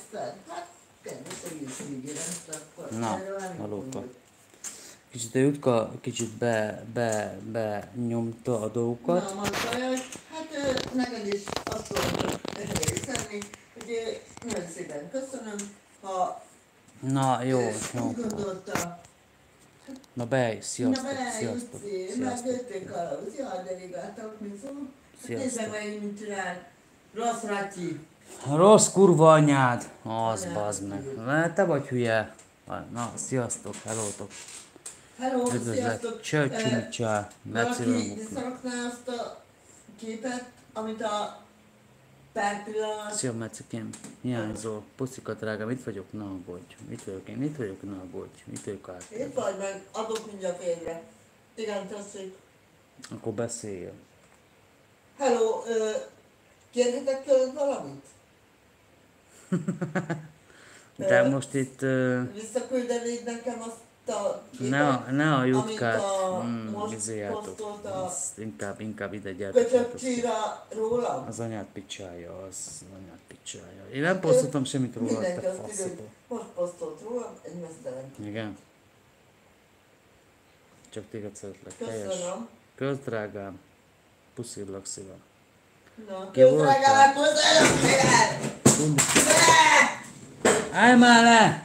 Aztán, hát, kedves egész végére, akkor Na, valóban. Kicsit a Jutka kicsit be nyomta a dolgokat. Na, mondta, hogy hát neked is azt tudom észrevenni, hogy nagyon szépen köszönöm, ha Na, jó. úgy gondolta, Na be, na sziasztok. megjötték a jaj, de régáltak, mint szó. Nézd meg meg, mint csinál. Rossz Rátyi. Rossz kurva anyád. Az bazd meg. Te vagy hülye. Na, sziasztok, hellótok. Hello, Üdvözlet. sziasztok. Csöcsimicsa. Valaki visszarakná azt a képet, amit a pár pillanat... Szia, Mecikém. Hiányzol. Puszika drágám, itt vagyok, ne aggódj. Itt vagyok én, itt vagyok, ne aggódj. Itt vagyok át. Itt vagy meg, adok mindjárt félre. Igen, tessék. Akkor beszéljél. Hello, kérhetek tőled valamit? De most itt... Visszaküldenéd nekem azt a képet, Ne a jutkát. amit a most posztolt a Inkább ide gyertek. köcsökcsíra rólam. Az anyád picsája, az anyád picsája. Én nem posztoltam semmit róla, Mindenki te azt írja, hogy faszba. most posztolt rólam egy mesztelen. Igen? Csak téged szeretlek. Helyes. Köszönöm. Közdrágám. Puszillak szívem. Na, Ki voltál? köszönöm, köszönöm szépen! Állj már le!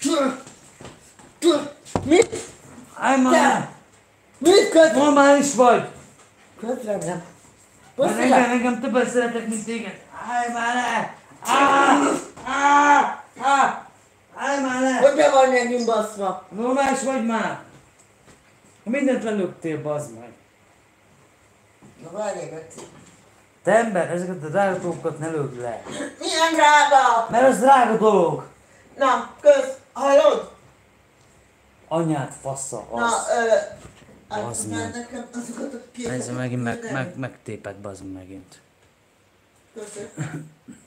Mit? Állj már le! Mit köszönöm? Normális vagy! Köszönöm. Mert engem többet szeretek, mint téged. Állj már le! Állj már le! Hogy be van nekünk baszva? Normális vagy már? Mindent lelőttél, bazd meg. Na várjál, Geci. Te ember, ezeket a drága dolgokat ne lőd le. Milyen drága? Mert az drága dolog. Na, kösz, hallod? Anyád fassa az. Na, Bazd átadnád meg. nekem azokat a képeket. Ez megint megtéped, bazd megint. Köszönöm.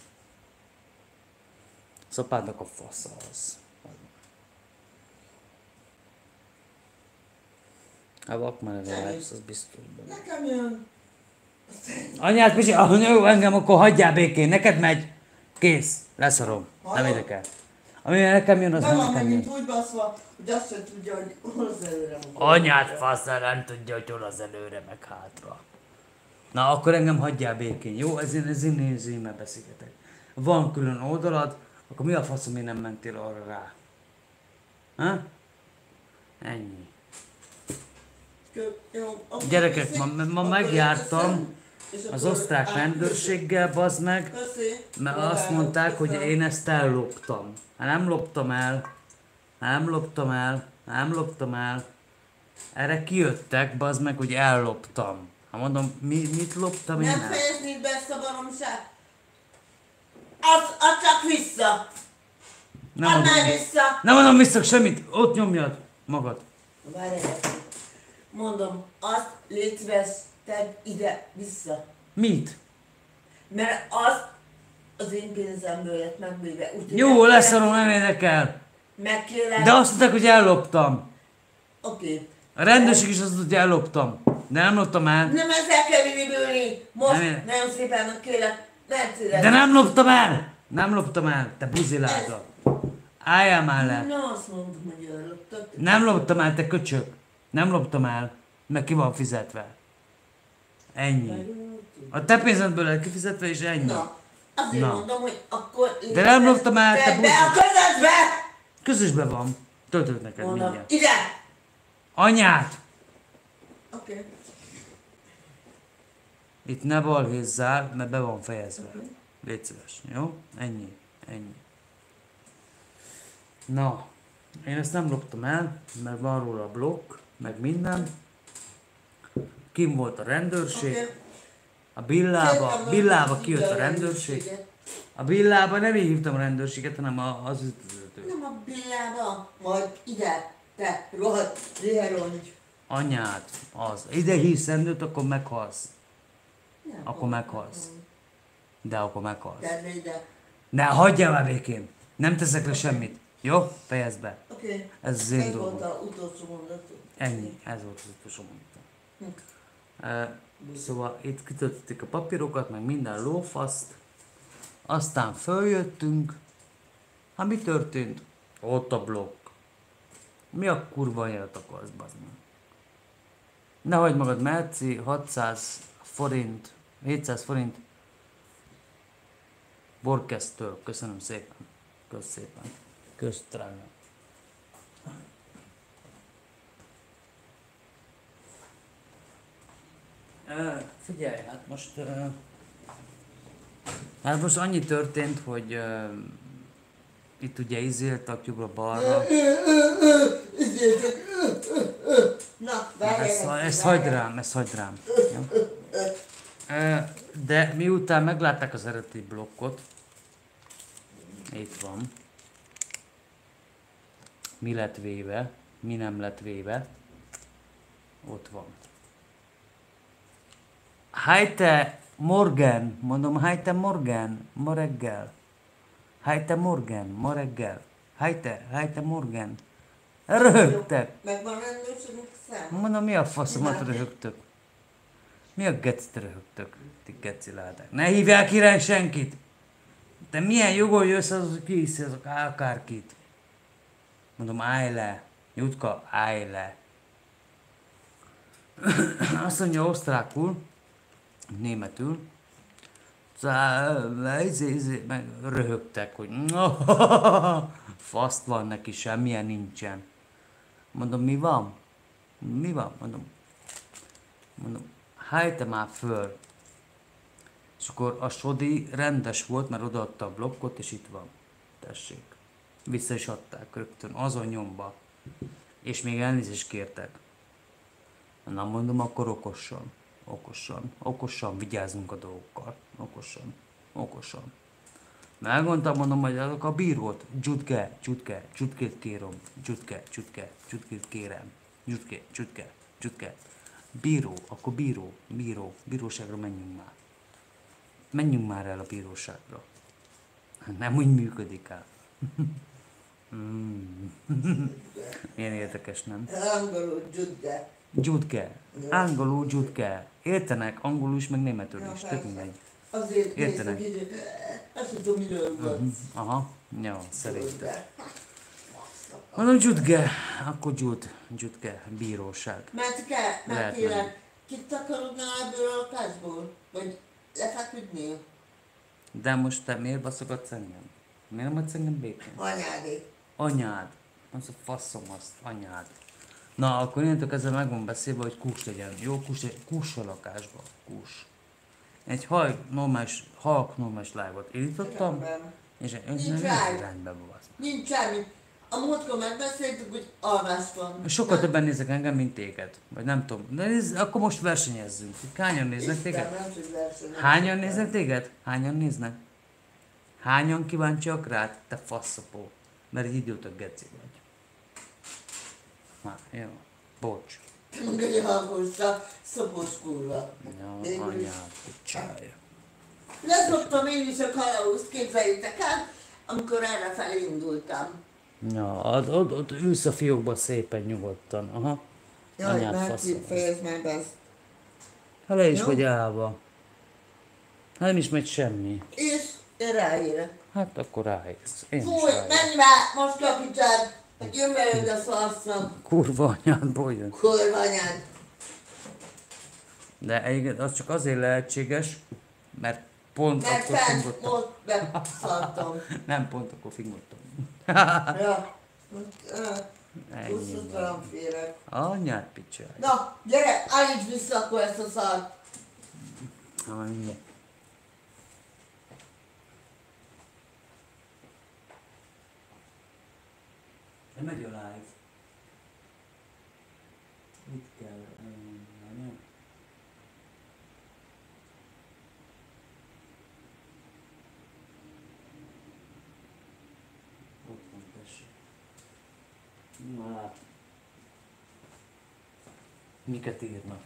Szapádnak a fassa az. A vakmerre lesz, az biztos benne. Nekem jön. Anyád, Pisi, jó, engem akkor hagyjál békén, neked megy. Kész, leszarom, nem érdekel. Ami nekem jön, az Be nem van nekem jön. megint úgy baszva, hogy azt sem tudja, hogy hol az előre van. Anyád faszra nem tudja, hogy hol az előre, meg hátra. Na, akkor engem hagyjál békén, jó? Ezért nézzémmel beszélgetek. Van külön oldalad, akkor mi a faszom, én nem mentél arra rá? Ha? Ennyi. Jó, akkor Gyerekek, köszi. ma Akkor megjártam köszönöm. És az akkor osztrák rendőrségel, bazd meg, Köszi. mert Magának, azt mondták, hogy köszönöm. én ezt elloptam. Hát nem loptam el. Erre kijöttek, bazd meg, hogy elloptam. Hát mondom, mit loptam én Nem el? fejeznéd be ezt a baromság? Add csak vissza! Nem Add adom, már vissza! nem adom vissza semmit, ott nyomjad magad. Várjál, mondom, azt légy szíves, tedd ide vissza. Mit? Mert azt az én pénzemből lett megvéve. Úgyhogy Jó, leszarom, nem érdekel. Megkérlek. De azt mondták, hogy elloptam. Oké. A rendőrség is azt mondta, hogy elloptam. De nem loptam el. Nem ezzel kell minibülni. Most Nem. nagyon szépen megkérlek. Mercedes. De nem loptam el! Nem loptam el, te buziláda. Álljál már le. Na azt mondom, hogy elloptad. Nem loptam el, te köcsög. Nem loptam el, mert ki van fizetve. Ennyi. A te pénzedből lett kifizetve, és ennyi. Na, azért Na. mondom, hogy akkor... De nem loptam el, te Tedd be buzi. a közösbe! Közösben van. Töltök neked Mondom, mindjárt. ide! Anyát! Oké. Itt ne balhézzál, mert be van fejezve. Légy szíves, jó? Ennyi. Na, én ezt nem loptam el, mert van róla blokk, meg minden. Kim volt a rendőrség. Oké. A Billába kijött a rendőrség. A Billába nem így hívtam a rendőrséget, hanem az üdvözlető. Nem a billába, majd ide, te rohadt riherongy. Anyád, az. Ide hívsz rendőrt, akkor meghalsz. Nem, Akkor meghalsz. De akkor meghalsz. Tedd ide. Ne, hagyjál már békén. Nem teszek le semmit. Jó? Fejezd be. Oké. Ez az én Ez volt dolgom. az utolsó mondatot. Ennyi. Ez volt az utolsó mondatom. Szóval itt kitöltötték a papírokat, meg minden lófaszt. Aztán följöttünk. Hát mi történt? Ott a blokk. Mi a kurva anyádat akarsz, bazd meg? Ne hagyd magad, Merci, 600 forint, 700 forint. Borkesztől, köszönöm szépen. Kösz szépen. Kösz drága. Figyelj, hát most annyi történt, hogy itt ugye izéltak jobbra-balra. Na, Ezt hagyd rám, ezt hagyd rám. Jó? De miután meglátták az eredeti blokkot, itt van, mi lett véve, mi nem lett véve, ott van. Hájte Morgan, mondom, hájte Morgan, ma reggel. Hájte Morgan, ma reggel. Hájte Morgan. Röhögtek. Megvan rendőrségnek szám? Mondom, mi a faszomat röhögtök? Mi a gecit röhögtök? Ti geciládák. Ne hívják irány senkit! Te milyen jogon jössz az, hogy kihiszi azok akárkit? Mondom, állj le. Jutka, állj le. Azt mondja osztrákul, németül, meg röhögtek, hogy faszt van neki, semmilyen nincsen. Mondom, mi van? Mi van? Mondom, hájte már föl. És akkor a Sodi rendes volt, mert odaadta a blokkot, és itt van. Tessék. Vissza is adták rögtön, azon nyomba. És még elnézést kértek. Na mondom, akkor okosan vigyázzunk a dolgokkal. Okosan. Megmondtam, mondom, hogy azok a bírót, Gyutkét kérem, Gyutkét kérem, Gyutke. Bíró, akkor bíróságra menjünk már. Menjünk már el a bíróságra. Nem úgy működik el. Milyen érdekes, nem? Angolul Gyudge. Gyutke. Angolul Gyutke. Értenek angolul is, meg németül is. Tök mindegy. Azért Értenek. néztek így, azt tudom, miről van. Aha. Jó, szerintem. Mondom, Gyutke. Akkor Gyutke. Bíróság. Mert Lehet kérlek, kit takarodnál ebből a lakásból? Vagy lefeküdnél? De most te miért baszogatsz engem? Miért nem adsz engem békén? Anyádé. Anyád. Az a faszom azt, anyád. Na, akkor innentől kezdve meg van beszélve, hogy kús legyen. Jó, kús a lakásba. Kús. Egy halk normális live-ot indítottam, Rendben. és Nincs rendben van. Nincs semmi. A múltkor megbeszéltük, hogy alvás van. Sokkal többen nézek engem, mint téged. Vagy nem tudom. De akkor most versenyezzünk. Hányan néznek téged? Nem, hogy versenyezünk. Hányan néznek téged? Hányan néznek? Hányan kíváncsiak rád? Te faszopó. Mert egy idióta geci vagy. Jó. Bocs. Mondja, hogy hallgossa, szopos kurva. Jó, anyád, picsája. Leszoktam én is a kalauzt, képzeljétek el, amikor errefelé indultam. Ja, ott ülsz a fiókba szépen nyugodtan. Aha. Jaj, Anyád Márci, faszom. fejezd már be ezt. Ha le is Jó. vagy állva. Hát nem is megy semmi. És én ráérek. Hát akkor ráérsz. Én is Fúj, ráérek. menj már, most kapicsád, hogy jön veled a szarszak. Kurva anyádból jön. Kurva anyád. De egyébként az csak azért lehetséges, mert pont Mert akkor fent fingottam. most beszartam. Nem, pont akkor fingottam. Ja. Ennyi Buszutalan van. férek. Anyád picsáj. Na, gyere, állíts vissza akkor ezt a szart. Annyi. Nem megy a live. Mit kell? Nem. Ott van, tessék. Na lát. Miket írnak?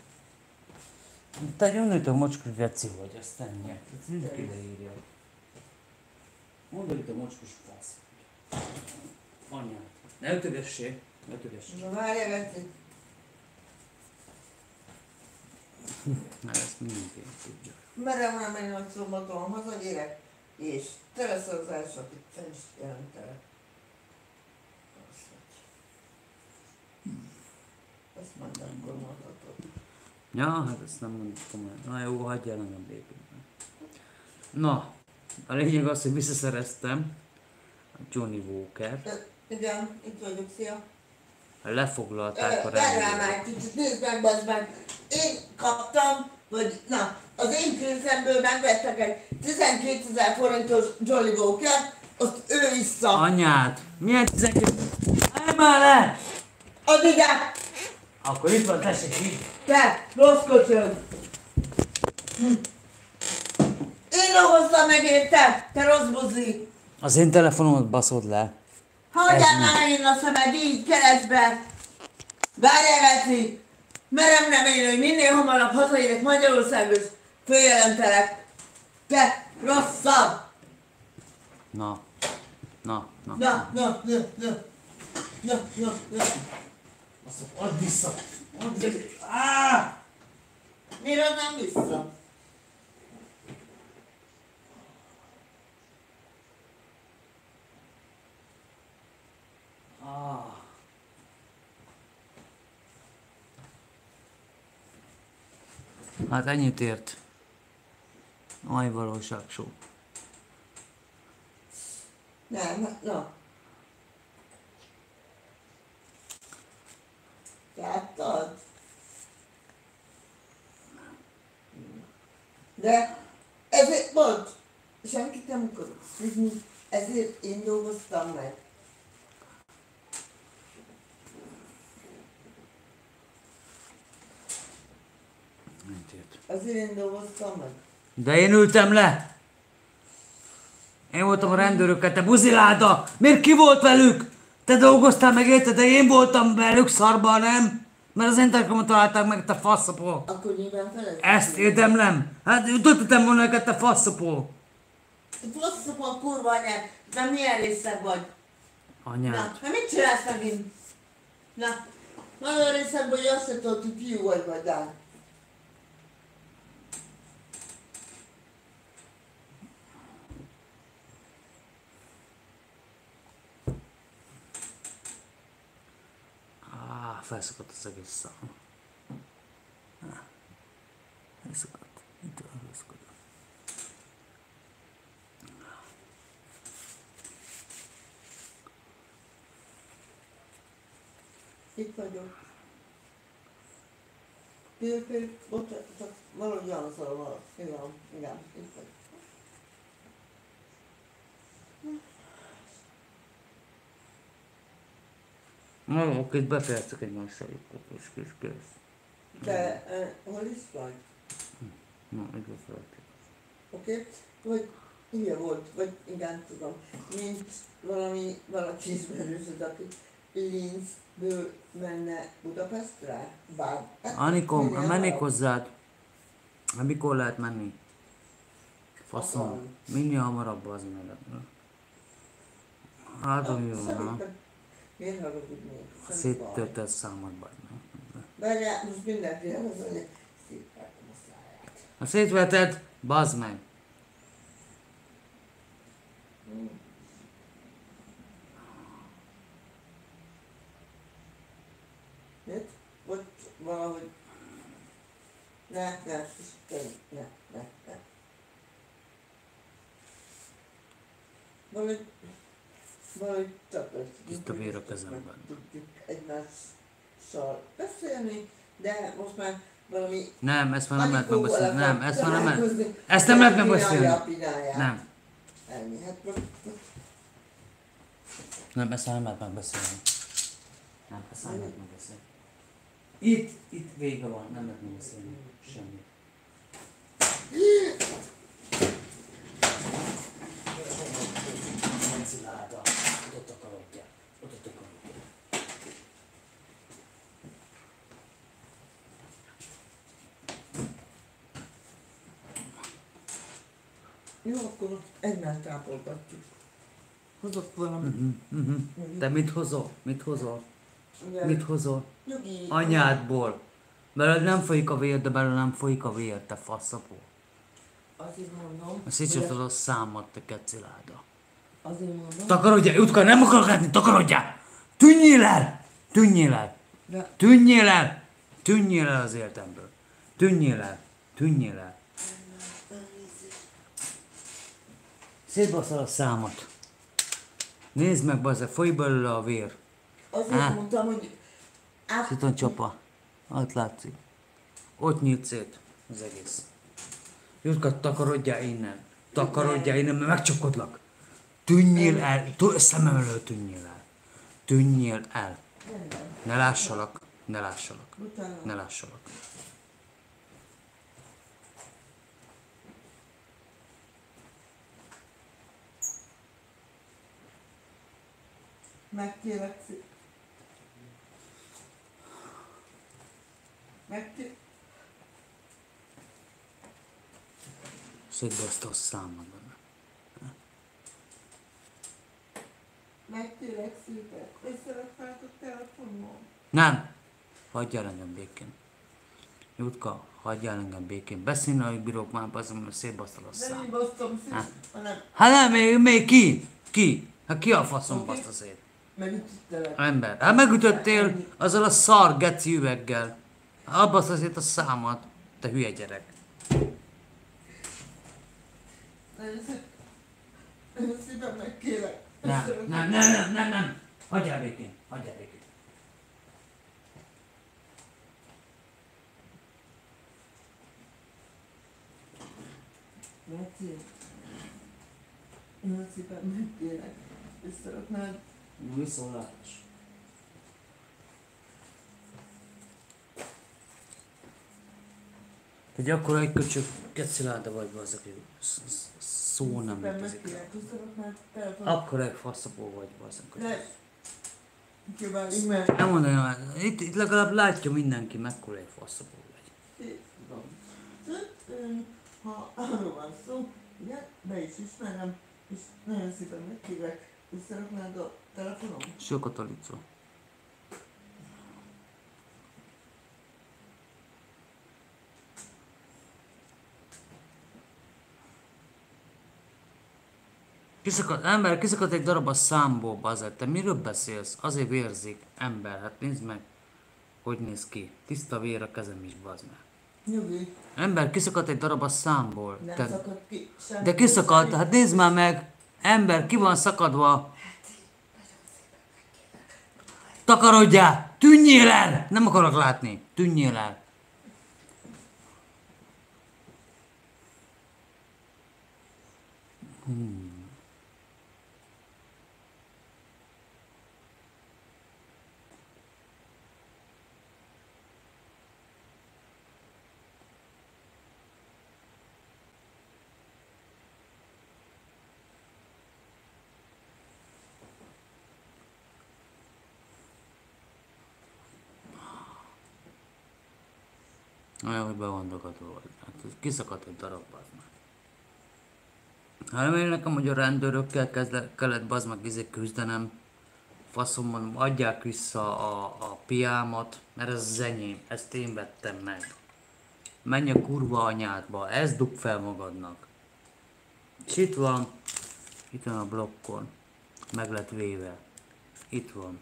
Te jönnőt a mocskos geci vagy, azt ennyi. Ez mindenki leírja. Mondd, hogy te mocskos fasz. Anyád. Ne ötögessé. Ne ötögessé. Na várjál, Veci. Mert ezt mindenki tudja. Merre van menni a szombaton? Hazagyérek? És te leszel az első, akit fel is jelentelek. Ezt majd akkor mondhatod. Ja, hát ezt nem mondjuk komolyan. Na jó, hagyjál engem békében. Na, a lényeg az, hogy visszaszereztem a Johnny Walker. Igen, itt vagyok, szia. Lefoglalták a Várjál már rendőrök. egy kicsit, nézd meg, bazd meg. Én kaptam, vagy na, az én pénzemből megvettek egy 12 000 forintos Jolly Walker, azt ő vissza. Anyád! Milyen 12? Állj már le! Add ide! Akkor itt van, tessék így. Te, rossz köcsög! Én dolgoztam meg érte, te rossz buzi! Az én telefonomat baszod le. Hagyjál már megint a szemed így keresztbe! Várjál, Geci! Merem remélni, hogy minél hamarabb hazaérek Magyarországos, följelentelek! Te rosszabb! Na. Na. Na! Add vissza! Add vissza! Miért nem vissza? Hát ennyit ért. Aj, valóság show. Nem, na. Láttad? De ezért mondd, senkit nem akarok szívni, ezért én dolgoztam meg. Ennyit ért. Azért én dolgoztam meg. De én ültem le! Én voltam a rendőrökkel, te buziláda! Miért ki volt velük? Te dolgoztál meg érted, de én voltam velük szarban, nem? Mert az interkomot találták meg, te faszapó! Akkor nyilván feled. Ezt érdemlem? Hát tudtam volna neked, te faszapó! Basszuk a kurva anyád, de milyen részeg vagy? Anyád. Na, hát mit csinálsz megint? Na, nagyon részeg vagy, azt se tudod, hogy fiú vagy lány. Felszakadt az egész szám. Felszakadt. Itt van, felszakadt. Itt vagyok. Például, ott csak valahogy Janszal van. Igen, itt vagyok. Na, oké, itt befejeztek egymással itt, és kész. De hol is vagy? Na, itt befejeztek. Oké? Vagy hülye volt, vagy igen, tudom. Mint valaki ismerősöd, aki Linzből menne Budapestre? Bár... Anikom, minél mennék hamarabb. hozzád. Hát mikor lehet menni? Faszom. Akarom. Minél hamarabb az menet. Hát, hogy jó, na. Szerintem miért haragudnék? Széttörted számadban. Várjál, most mindenki az, hogy szétvertem a száját. Ha szétveted, bazd meg. Mit? Vagy valahogy... Ne. Valahogy csak Itt a vér a kezemben. tudjuk egymással beszélni, de most már valami... Nem, ezt már nem lehet megbeszélni. Nem, ezt már nem lehet. találkozni. Ezt nem lehet megbeszélni. Csinálja a pináját. Nem. Ennyi, hát most... Nem, ezt már nem lehet megbeszélni. Nem, ezt már nem lehet megbeszélni. Itt vége van, nem lehet megbeszélni. Semmi. Ciláda, ott akarodja. Ott akarodja. Jó, akkor egymást tápolgatjuk. Hozok valami... Te mit hozol? Mit hozol? Igen. Mit hozol? Nyugi. Anyádból. Belőled nem folyik a vér, de belőle nem folyik a vér, te faszapó. Azért mondom, Szétcsaptad a számot, te keciláda. azért mondom, Takarodjál, Jutka, nem akarok látni, takarodjál! Tűnjél el! Tűnjél el! de Tűnjél el! Tűnjél el az életemből. Tűnjél el! Tűnjél el! Szétbaszol a számot. Nézd meg, bazd, folyik belőle a vér. azért mondtam, hogy Itt van csapa. Ott látszik. Ott nyílt szét az egész. Jutka, takarodjál innen. Takarodjál innen, mert megcsakodlak. Tűnjél el. Szemem elől tűnjél el. Tűnjél el. Ne lássalak. Ne lássalak. utána. Ne lássalak. Megkérlek szépen. Megkérlek. Szétbaszta a számodban. Megkérlek szépen. Összeraknád a telefonom. Nem! Hagyjál engem békén. Jutka, hagyjál engem békén. Beszélni, hogy bírok már, mert szétbasztad a De szám. nem basztam szét, hanem Hát nem, még ki? Ki? Hát ki a faszom baszta szét? megütöttelek. Ember. Hát megütöttél azzal a szar geci üveggel. Abba szét a számat. Te hülye gyerek. Nagyon szépen megkérlek. Nem. Hagyjál békén. Hagyjál békén. Megkérlek. Nagyon szépen megkérlek. Összeraknád. Viszontlátás. Hogy akkor egy köcsög keciláda vagy az, aki szó nem Szépen létezik. megkérlek. Összeraknád telefonom. Akkor egy faszapó vagy az. De kiválik meg. Nem mondom, itt legalább látja mindenki, mekkora egy faszapó vagy. Ha arról van szó, ugye, be is ismerem, és nagyon szépen megkérlek, összeraknád a telefonom? Sokat alicó. Kiszakadt egy darab a számból, bazeg. Te miről beszélsz? Azért vérzik, ember. Hát nézd meg, hogy néz ki. Tiszta vér a kezem is, bazd meg. Nyugi, Ember, kiszakadt egy darab a számból. nem Te, szakadt ki semmi. de kiszakadt, hát nézd már meg. Ember, ki van szakadva? Takarodjál! Tűnjél el! Nem akarok látni. Tűnjél el. Olyan, hogy bevandogató vagy. Hát kiszakadt egy darab, bazd meg. Hát nem én nekem, hogy a rendőrökkel kellett bazd meg küzdenem. Faszom mondom, adják vissza a piámat, mert ez az enyém, ezt én vettem meg. Menj a kurva anyádba, ezt dug fel magadnak. És itt van a blokkon, meg lett véve. Itt van.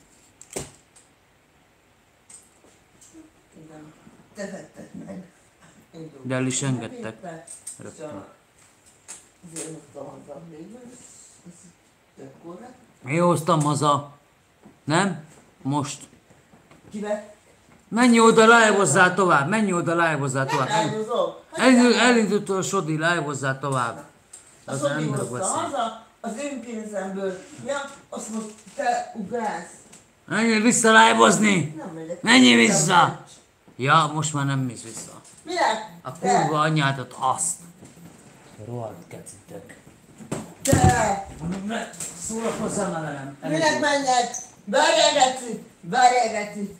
Igen, te vetted meg. Én De el is dolgoztam engedtek. ebbe, és Rögtön. azért hoztam haza végül, ez tök korrekt. Én hoztam haza. Nem? Most. Kivet? Menj oda, live-ozzál tovább, menj oda, live-ozzál Nem tovább. ráhozom. Elindult a Sodi, live-ozzál tovább. A Az Szobi nem hozta beszél. haza, az én pénzemből. Ja, azt most te ugrálsz. Menjél vissza live-ozni! Nem megyek. Menjél vissza! Ja, most már nem mész vissza. Minek? A kurva anyádat azt. Rohadt kecitek. Te! Szórakozzál már velem. Minek menjek? Várjál, Geci! Várjál, Geci!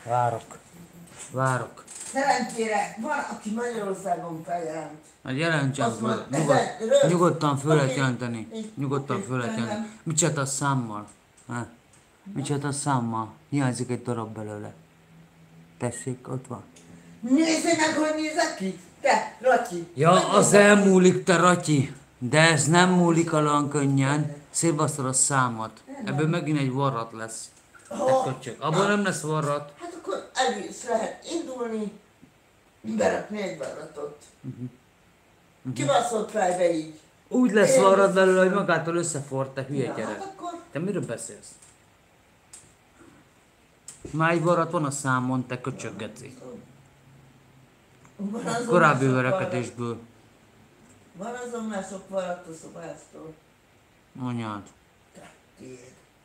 Várok. Szerencsére van, aki Magyarországon feljelent. Hát jelentsen Azt föl. mondta, ezen, Nyugodtan föl lehet Oké. jelenteni. Nyugodtan Oké, föl lehet rendben. jelenteni. Mit csináltál a számmal? Ha? Mit csináltál a számmal? Hiányzik egy darab belőle. Tessék, ott van. Nézzél meg, hogy nézek ki! Te, Racsi. Ja, az elmúlik, te Ratyi. De ez nem múlik olyan könnyen. Szétbasztod a számat. Ebből megint egy varrat lesz. Te köcsög. Abból nem lesz varrat. Hát akkor el is lehet indulni, berakni egy varratot. Kibaszott fejbe így. Úgy lesz Én varrat biztos belőle, hogy nem. magától összeforrt, te hülye Na, gyerek. hát akkor Te miről beszélsz? Már egy varrat van a számon, te köcsög geci. van azon Korábbi már sok verekedésből. varrat- Van azon már sok varrat a szobásztól. Anyád. Te, tiéd.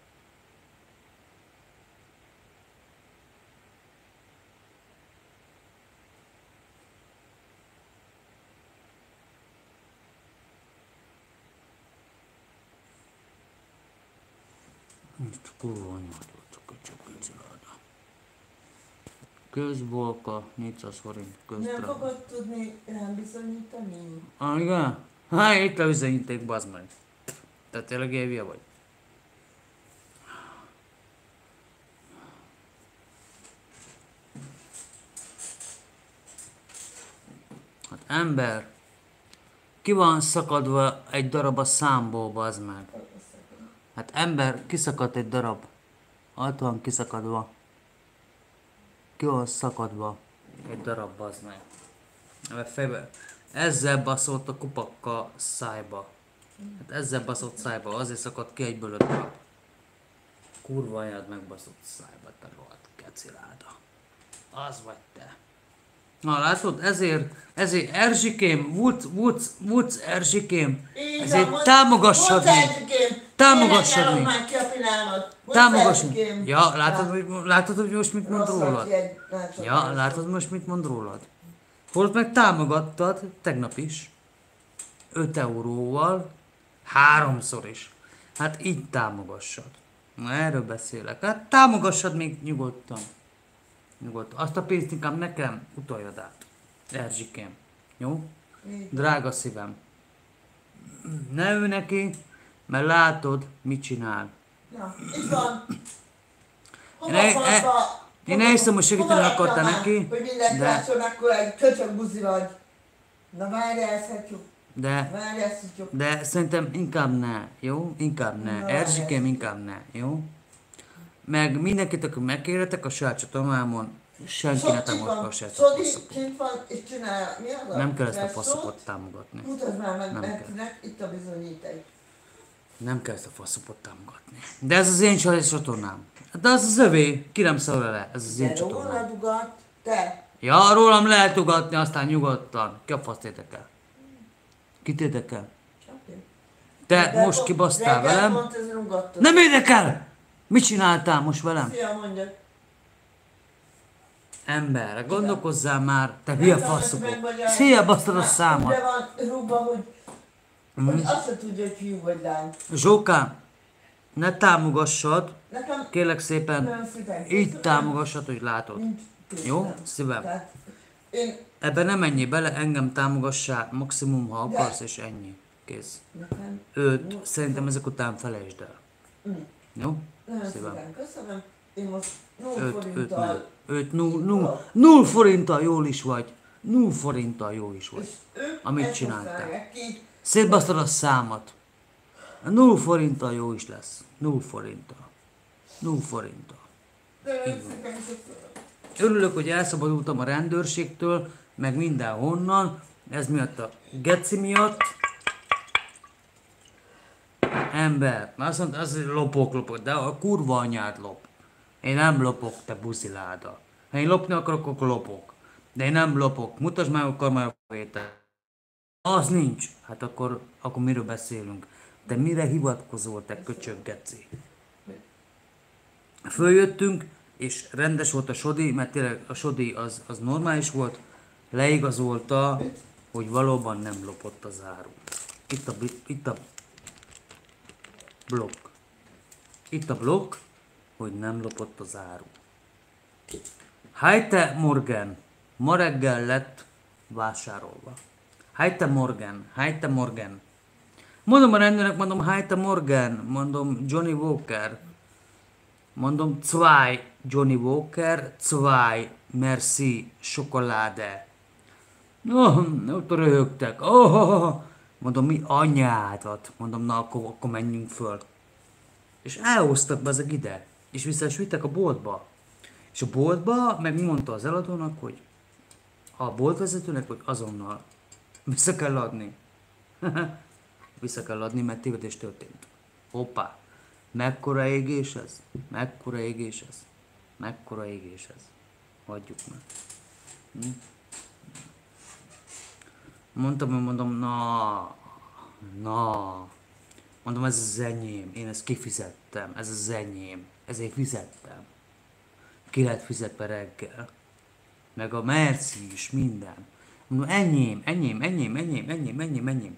Most kurva anyád volt a köcsög geci láda. Közbolka, 400 forint, Nem közdrága. fogod tudni rám bizonyítani? Ah, igen? Hát itt a üzeníték, bazd meg. Te tényleg évje vagy? Hát ember, ki van szakadva egy darab a számból, bazd meg. Hát ember, kiszakadt egy darab. Ott van kiszakadva. Ki van szakadva egy darab, bazd meg. Mert fejbe. Ezzel baszott a kupakka szájba. Hát ezzel baszott szájba, azért szakadt ki egyből a darab. Kurva anyád megbaszott szájba, te rohadt keciláda. Az vagy te. Na látod, ezért Erzsikém, Vuc Erzsikém, Így van, ezért most- támogassad most még. Erzsikém, Támogassad tényleg még. nyalom már ki a pillanat. Most Támogassad. Erzsikém. Ja, látod, hogy most mit mond Rossz rólad? vagy, egy másodperc. Ja, látod most mit mond rólad? Holt meg támogattad, tegnap is, 5 euróval, 3-szor is. Hát így támogassad. Na erről beszélek. Hát támogassad még nyugodtan. Nyugodtan. Azt a pénzt inkább nekem utaljad át. Erzsikém. Jó? Így. Drága szívem. Ne ő neki, mert látod, mit csinál. Na, itt van. Én elhiszem, hogy segíteni akartál neki, Hogy mindent de- lásson, akkor egy köcsög buzi vagy. Na várjál, ezt hagyjuk. De Várjál, ezt hagyjuk. De szerintem inkább ne, jó? Inkább ne. Na, Erzsikém, inkább ne, jó? Meg mindenkit, aki megkérhetek a saját csatornámon, senki ne támogatta a saját Szódi faszopot. kint van, és csinálja. Mi az a Nem kell ezt a feszót? faszopot támogatni. Mutasd már meg Nem kell. nekinek, itt a bizonyíték. Nem kell ezt a faszopot támogatni. De ez az én saját csatornám. De az az övé, ki nem szól le, ez az én De róla csatornám. dugat, te. Ja, rólam lehet ugatni, aztán nyugodtan. Ki a faszt érdekel? Kit érdekel? Csak én. Te Reggel most pont- kibasztál reggel velem. pont ezen ugattad. Nem érdekel! Mit csináltál most velem? Szia, mondja. Emberre, gondolkozzál már, te hülye Nem tudom, faszopó. ezt megmagyarázni. Szia, basztad a De számot. van rúgva, hogy azt se tudja, hogy fiú vagy lány. Zsókám, ne támogassad, Nekem kérlek szépen, nagyon szépen így köszönöm. támogassad, hogy látod. Nincs pénzem. Jó? Szívem. Tehát én Ebben nem menjél bele, engem támogassál, maximum ha De- akarsz, és ennyi. Kész. nekem Őt szerintem ezek után felejtsd el. Mm. Jó? nagyon Szívem. szépen köszönöm. Én most 0 Őt forinttal, nem. Őt null forinttal jól is vagy. 0 forinttal jó is vagy. és ők Amit ezt csináltál. használják ki. Szétbasztad a számat. 0 forinttal jó is lesz. 0 forinttal. 0 forinttal. Nagyon szépen köszönöm. Örülök, hogy elszabadultam a rendőrségtől, meg mindenhonnan. Ez miatt a geci miatt. Ember, már azt mondta, az lopok, de a kurva anyád lop. Én nem lopok, te busziláda. Ha én lopni akarok, akkor lopok. De én nem lopok. Mutasd meg akkor már a vétel. Az nincs. Hát akkor miről beszélünk? De mire hivatkozol, te köcsög geci? Följöttünk, és rendes volt a sodi, mert tényleg a sodi az normális volt, leigazolta, hogy valóban nem lopott az áru. Itt a blokk. Itt a blokk, hogy nem lopott az áru. Heite Morgan, ma reggel lett vásárolva. Heite Morgan. Mondom a rendőrnek, mondom Heite Morgan, mondom Johnny Walker. Mondom, 2 Johnny Walker, 2 Merci Schokolade. Ott röhögtek. Oh, mondom, mi anyádat? Mondom, na akkor menjünk föl. És elhoztak be ezek ide. És vissza is vittek a boltba. És a boltba megmondta az eladónak, hogy a boltvezetőnek, hogy azonnal vissza kell adni. Vissza kell adni, mert tévedés történt. Hoppá! Mekkora égés ez? Mekkora égés ez? Mekkora égés ez? Hagyjuk meg. Mondom, na. Mondom, ez az enyém, én ezt kifizettem, ez az enyém, ezért fizettem. Ki lett fizetve reggel. Meg a merci is, minden. Mondom, enyém.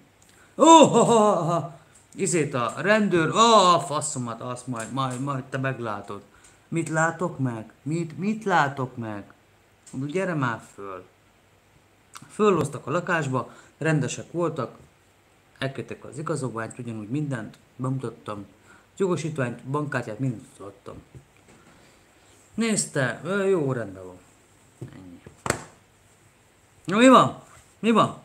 Izét a rendőr, faszomat, azt majd te meglátod. Mit látok meg? Mit látok meg? Mondom, gyere már föl. Fölhoztak a lakásba, rendesek voltak, elkértek az igazolványt, ugyanúgy mindent, bemutattam, jogosítványt, bankkártyát, mindent adtam. Nézte, jó, rendben van. Ennyi. Na mi van? Mi van?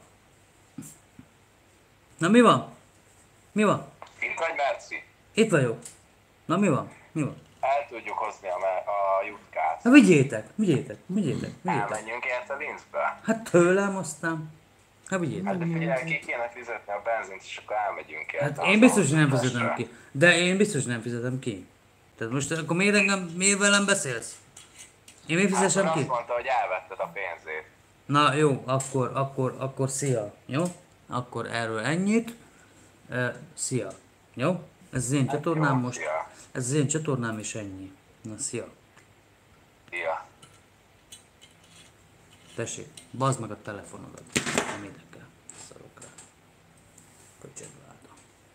Na mi van? Mi van? Itt vagy, Merci? Itt vagyok. Na mi van? Mi van? El tudjuk hozni a jutkát. Na vigyétek. Elmenjünk érte Linzbe? Hát tőlem aztán. Hát vigyétek. Hát de figyelj, ki kéne fizetni a benzint, és akkor elmegyünk érte. Hát én biztos, hogy nem fizetem ki. De én biztos, hogy nem fizetem ki. Tehát most akkor miért velem beszélsz? Én miért fizessem Hát ki? azt mondta, hogy elvetted a pénzét. Na jó, akkor szia. Jó? Akkor erről ennyit. Szia. Jó? Ez az én csatornám jó, most. szia. Ez az én csatornám és ennyi. Na szia. Szia. Tessék, bazd meg a telefonodat. Nem érdekel. Szarok rá. Köcsögváda.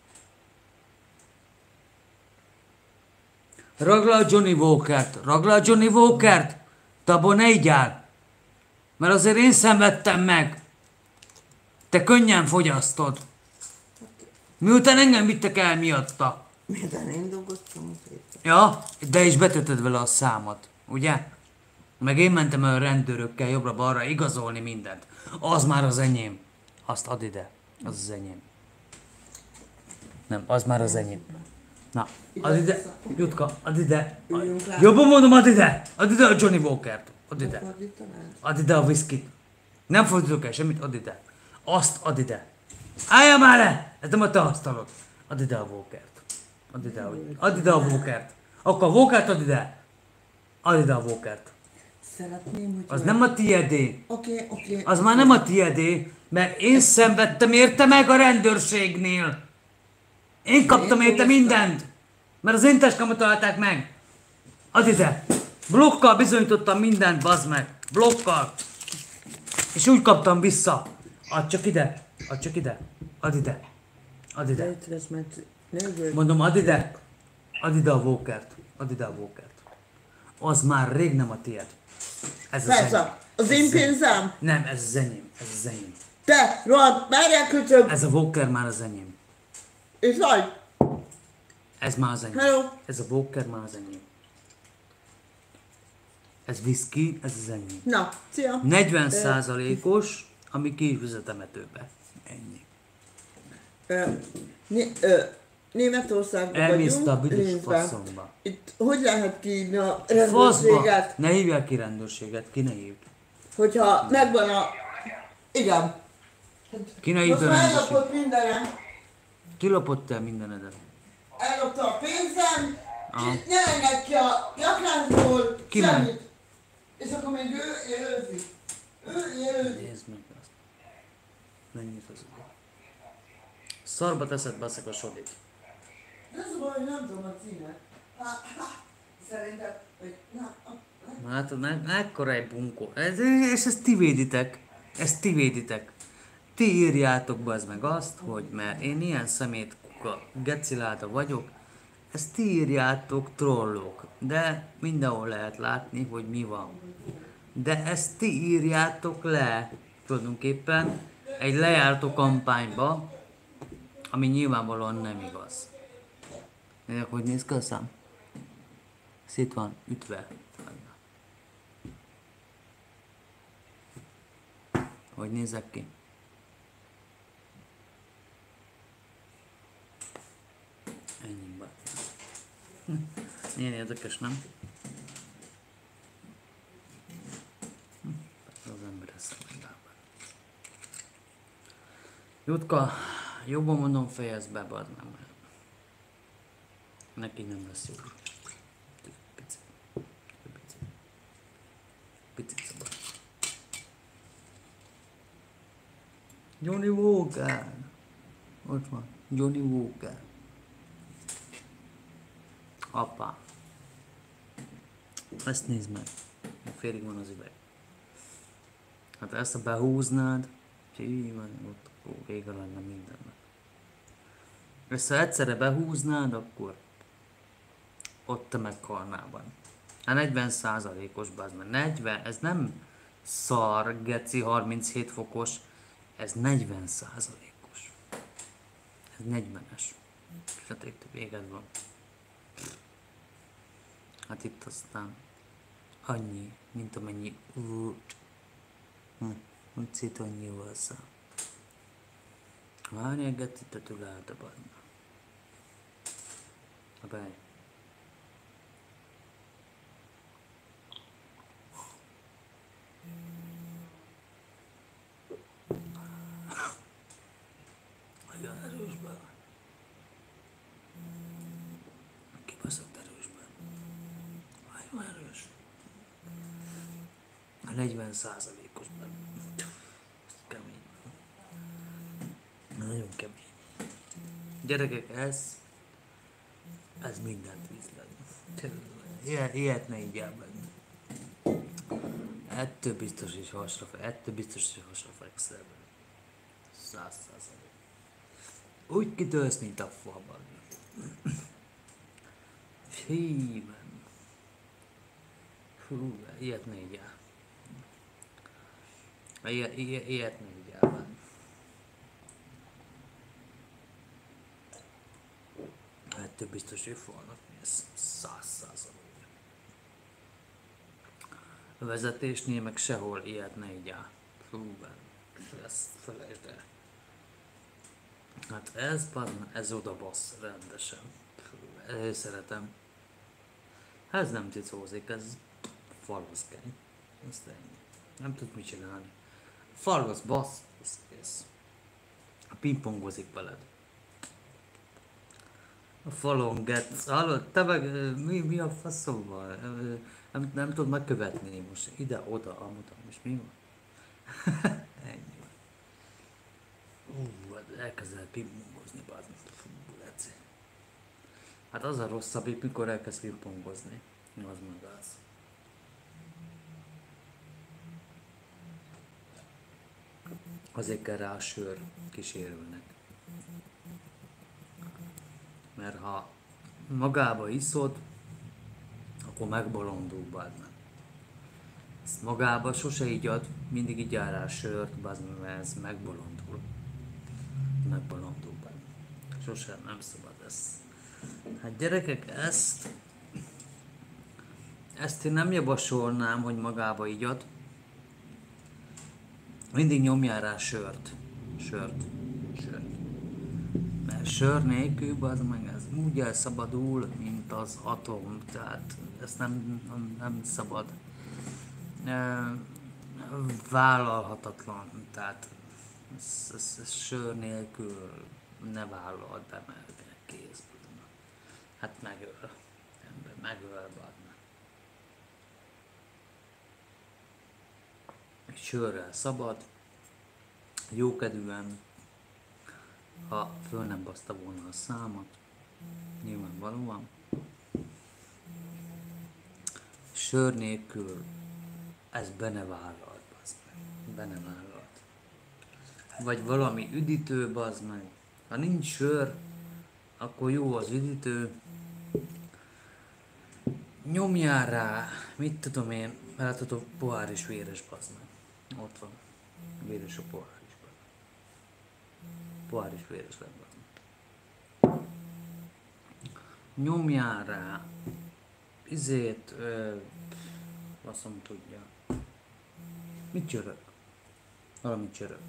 Ragd le a Johnny Walkert! Te abból ne igyál! Mert azért én szenvedtem meg! Te könnyen fogyasztod! Miután engem vittek el miatta. Miért én dolgoztam azért? Ja, de is betötted vele a számot, ugye? Meg én mentem el a rendőrökkel jobbra-balra igazolni mindent. Az már az enyém. Azt add ide. Az az enyém. Nem, az már az enyém. Na, add ide. Jutka, add ide. Jobban mondom, add ide. Add ide a Johnny Walkert. Add ide. Add ide a whiskyt. Nem fordítok el semmit, add ide. Azt add ide. Álljál már le! Ez nem a te asztalod. Add ide a Walkert. Add ide a Walkert. Akkor a Walkert add ide. Add ide a Walkert. Szeretném, hogy... Az nem a tiédé. Oké. Az már nem a tiédé, mert én szenvedtem érte meg a rendőrségnél. Én kaptam érte mindent. Mert az én táskámat találták meg. Add ide. Blokkal bizonyítottam mindent, bazd meg. Blokkal. És úgy kaptam vissza. Add csak ide. Add ide. Mondom, add ide. Add ide a Walkert. Az már rég nem a tiéd. Ez az enyém. Persze, az én pénzem? Nem, ez az enyém. Te, rohadt, várjál köcsög! Ez a Walker már az enyém. És vagy? Ez már az enyém. Hello? Ez a Walker már az enyém. Ez whisky, ez az enyém. Na, szia! 40%-os, ami ki is vezet emetőbe. Ennyi. Németországban Elmészte a vagyunk, büdös Linzben. faszomba. Itt hogy lehet kiírni a Faszba! rendőrséget, Ne hívják ki rendőrséget, ki ne hívd. hogyha megvan a... Igen. Ki ne Most hívd a már rendőrséget. ellopott mindenem. Kilopott el mindenedet. Ellopta a pénzem, Aha. és ne enged ki a lakásból Ki nem? semmit. És akkor még ő élőzik. Nézd meg azt. Mennyit az oda. Szarba teszed baszek a sodit. De az a baj, hogy nem tudom a címet. Szerintem, hogy... Na látod, ekkora egy bunkó. És ezt ti véditek. Ti írjátok be meg azt, hogy mert én ilyen szemét kuka geciláda vagyok, ezt ti írjátok trollok, de mindenhol lehet látni, hogy mi van. De ezt ti írjátok le, tulajdonképpen egy lejártó kampányba, ami nyilvánvalóan nem igaz. Nézzük, hogy néz ki a szám? Szét van ütve. Hogy nézek ki? Ennyi baj. Ilyen érdekes, nem? Az ember ezt lábán. Jutka, jobban mondom, fejezd be, bad meg, mert neki nem lesz jó. Picit. Picit szabad. Johnny Walker. Ott van. Johnny Walker. Apa. Ezt nézd meg. Félig van az üveg. Hát ezt ha behúznád, így van, ott akkor vége lenne mindennek. Ezt ha egyszerre behúznád, akkor ott te meghalnál van. Hát 40%-os bazd meg. 40, ez nem szar, geci, 37 fokos, ez 40%-os. Ez 40-es. Hát itt véged van. Hát itt aztán annyi, mint amennyi út. Úgy annyi valsza. Várjál, geci, te tülelte badna. Bej. Nagyon erősben. Kibaszott erősben. Nagyon erős. A 40%-osban. Kemény. Nagyon kemény. Gyerekek, ez mindent vízleg. Ilyet ne így elmenni. Ettől biztos is hasra fekszel. 100%. Úgy kitölsz, mint a falban. Híven. Hú, ilyet ne így el. Ilyet ne így elmenni. Ettől biztos, hogy falnak, ez 100%. A vezetésnél meg sehol ilyet ne így áll. Hú, ezt felejtsd el. Hát ez oda bassz rendesen. Szeretem. Ez nem cicózik, ez falvaszkeny. Ezt ennyi. Nem tud mit csinálni. Falvasz bassz, ez kész. Pingpongozik veled. A falon getsz. Hallod, te meg mi a faszomban? Nem tudod megkövetni most. Ide-oda, amuda. Most mi van? Ennyi van. Elkezdett pingpongozni, bármi. Hát az a rosszabb, mikor elkezd pingpongozni. Az meg az. Azért kell rá a sör kísérőnek. Mert ha magába iszod, akkor megbolondul, bazd meg. Ezt magába sose igyad, mindig igyál rá sört, bazd meg, mert ez megbolondul. Megbolondul, bazd meg. Sose nem szabad ezt. Hát gyerekek, ezt én nem javasolnám, hogy magába igyad. Mindig nyomjál rá sört. Mert sör nélkül, az meg ez úgy elszabadul, mint az atom, tehát ezt nem szabad. Vállalhatatlan, tehát ez sör nélkül ne vállalt be, mert kész. Hát megöl, ember megöl, badna. Sörrel szabad, jókedvűen, ha föl nem baszta volna a számot, nyilvánvalóan. Sör nélkül ez be ne vállalt, bazd meg. Be ne vállalt. Vagy valami üdítő, bazd meg. Ha nincs sör, akkor jó az üdítő. Nyomjál rá, mit tudom én, látható pohár is véres, bazd meg. Ott van. Véres a pohár is, bazd meg. Pohár is véres lett, bazd meg. Nyomjál rá. Faszom tudja. Mit csörög? Valami csörög.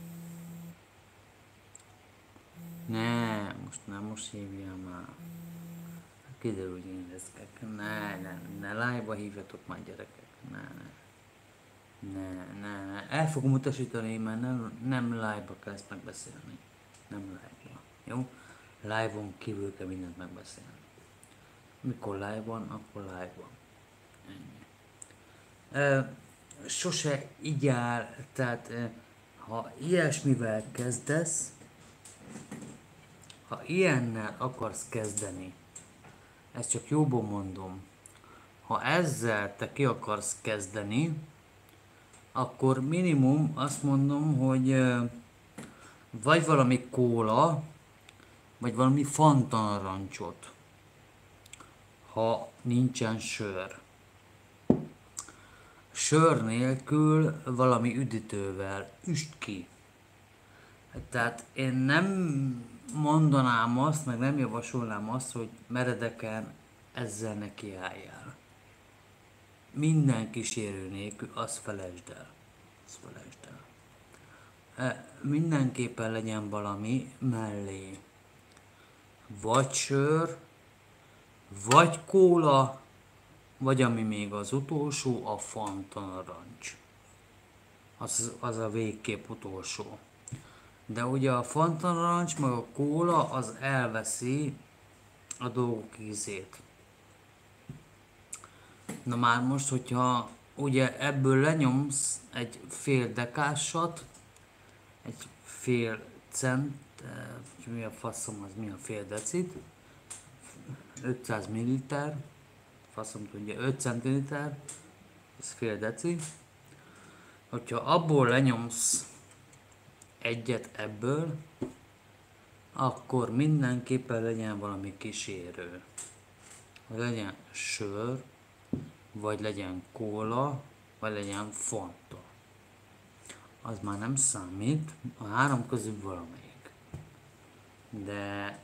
Ne, most hívjál már. Kiderül, hogy én leszek. Ne live-ba hívjatok már gyerekek. Ne. El fogom utasítani, mert nem live-ba kell ezt megbeszélni. Nem live-ba. Jó? Live-on kívül kell mindent megbeszélni. Mikor live van, akkor live van. Ennyi. Sose így áll, tehát ha ilyesmivel kezdesz, ha ilyennel akarsz kezdeni, ezt csak jóból mondom, ha ezzel te ki akarsz kezdeni, akkor minimum azt mondom, hogy vagy valami kóla, vagy valami fantanrancsot, ha nincsen sör. Sör nélkül valami üdítővel üst ki. Tehát én nem mondanám azt, meg nem javasolnám azt, hogy meredeken ezzel nekiálljál. Minden kísérő nélkül, azt felejtsd el. Mindenképpen legyen valami mellé. Vagy sör, vagy kóla, vagy ami még az utolsó, a Fanta narancs. Az a végképp utolsó. De ugye a Fanta narancs, meg a kóla, az elveszi a dolgok ízét. Na már most, hogyha ugye ebből lenyomsz egy fél dekásat, egy fél cent, mi a faszom az, mi a fél decit, 500 ml, faszom tudja, 5 centiliter, ez fél deci. Hogyha abból lenyomsz egyet ebből, akkor mindenképpen legyen valami kísérő. Legyen sör, vagy legyen kóla, vagy legyen Fanta. Az már nem számít, a három közül valamelyik. De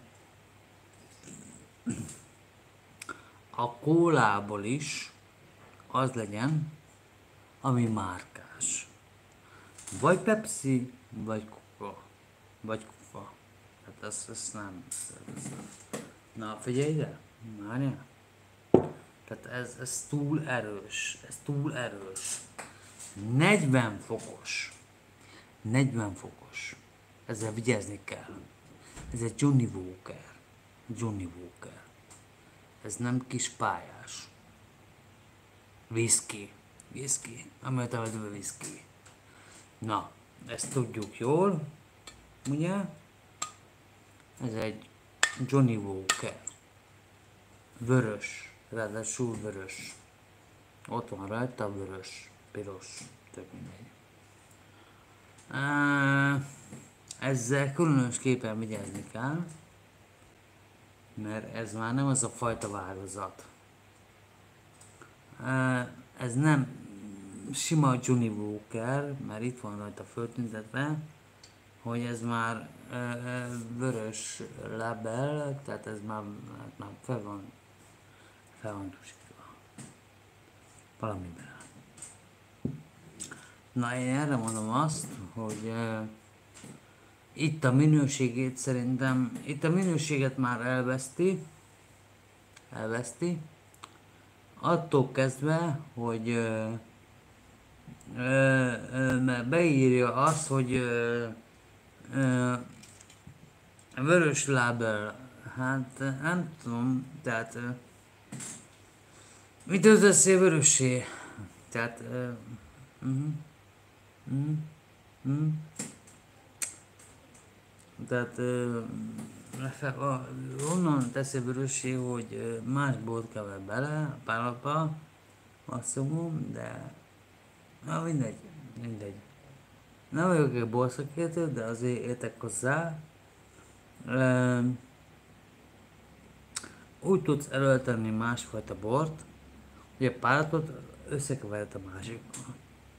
a kólából is az legyen, ami márkás. Vagy Pepsi, vagy Coca. Hát ez nem. Na figyelj ide, várjál. Tehát ez túl erős. 40 fokos. Ezzel vigyázni kell. Ez egy Johnny Walker. Ez nem kis pályás. Whisky. Amelyet elvedve whisky. Na, ezt tudjuk jól. Ugye? Ez egy Johnny Walker. Vörös. Ráadásul vörös. Ott van rajta vörös. Piros. Tök mindegy. Ezzel különösképpen vigyázni kell, mert ez már nem az a fajta változat. Ez nem sima Johnny Walker, mert itt van rajta föltüntetve, hogy ez már vörös label, tehát ez már fel van tusítva. Valamiben. Na én erre mondom azt, hogy itt a minőségét szerintem, itt a minőséget már elveszti, attól kezdve, hogy beírja azt, hogy vörös lábel, hát nem tudom, tehát mit özdeszél vörössé? Tehát tehát onnan teszi vörössé, hogy más bort kever bele a pálatba, maximum, de na mindegy. Nem vagyok egy borszakértő, de azért értek hozzá. Úgy tudsz előtenni másfajta bort, hogy a pálatot összekevered a másikkal.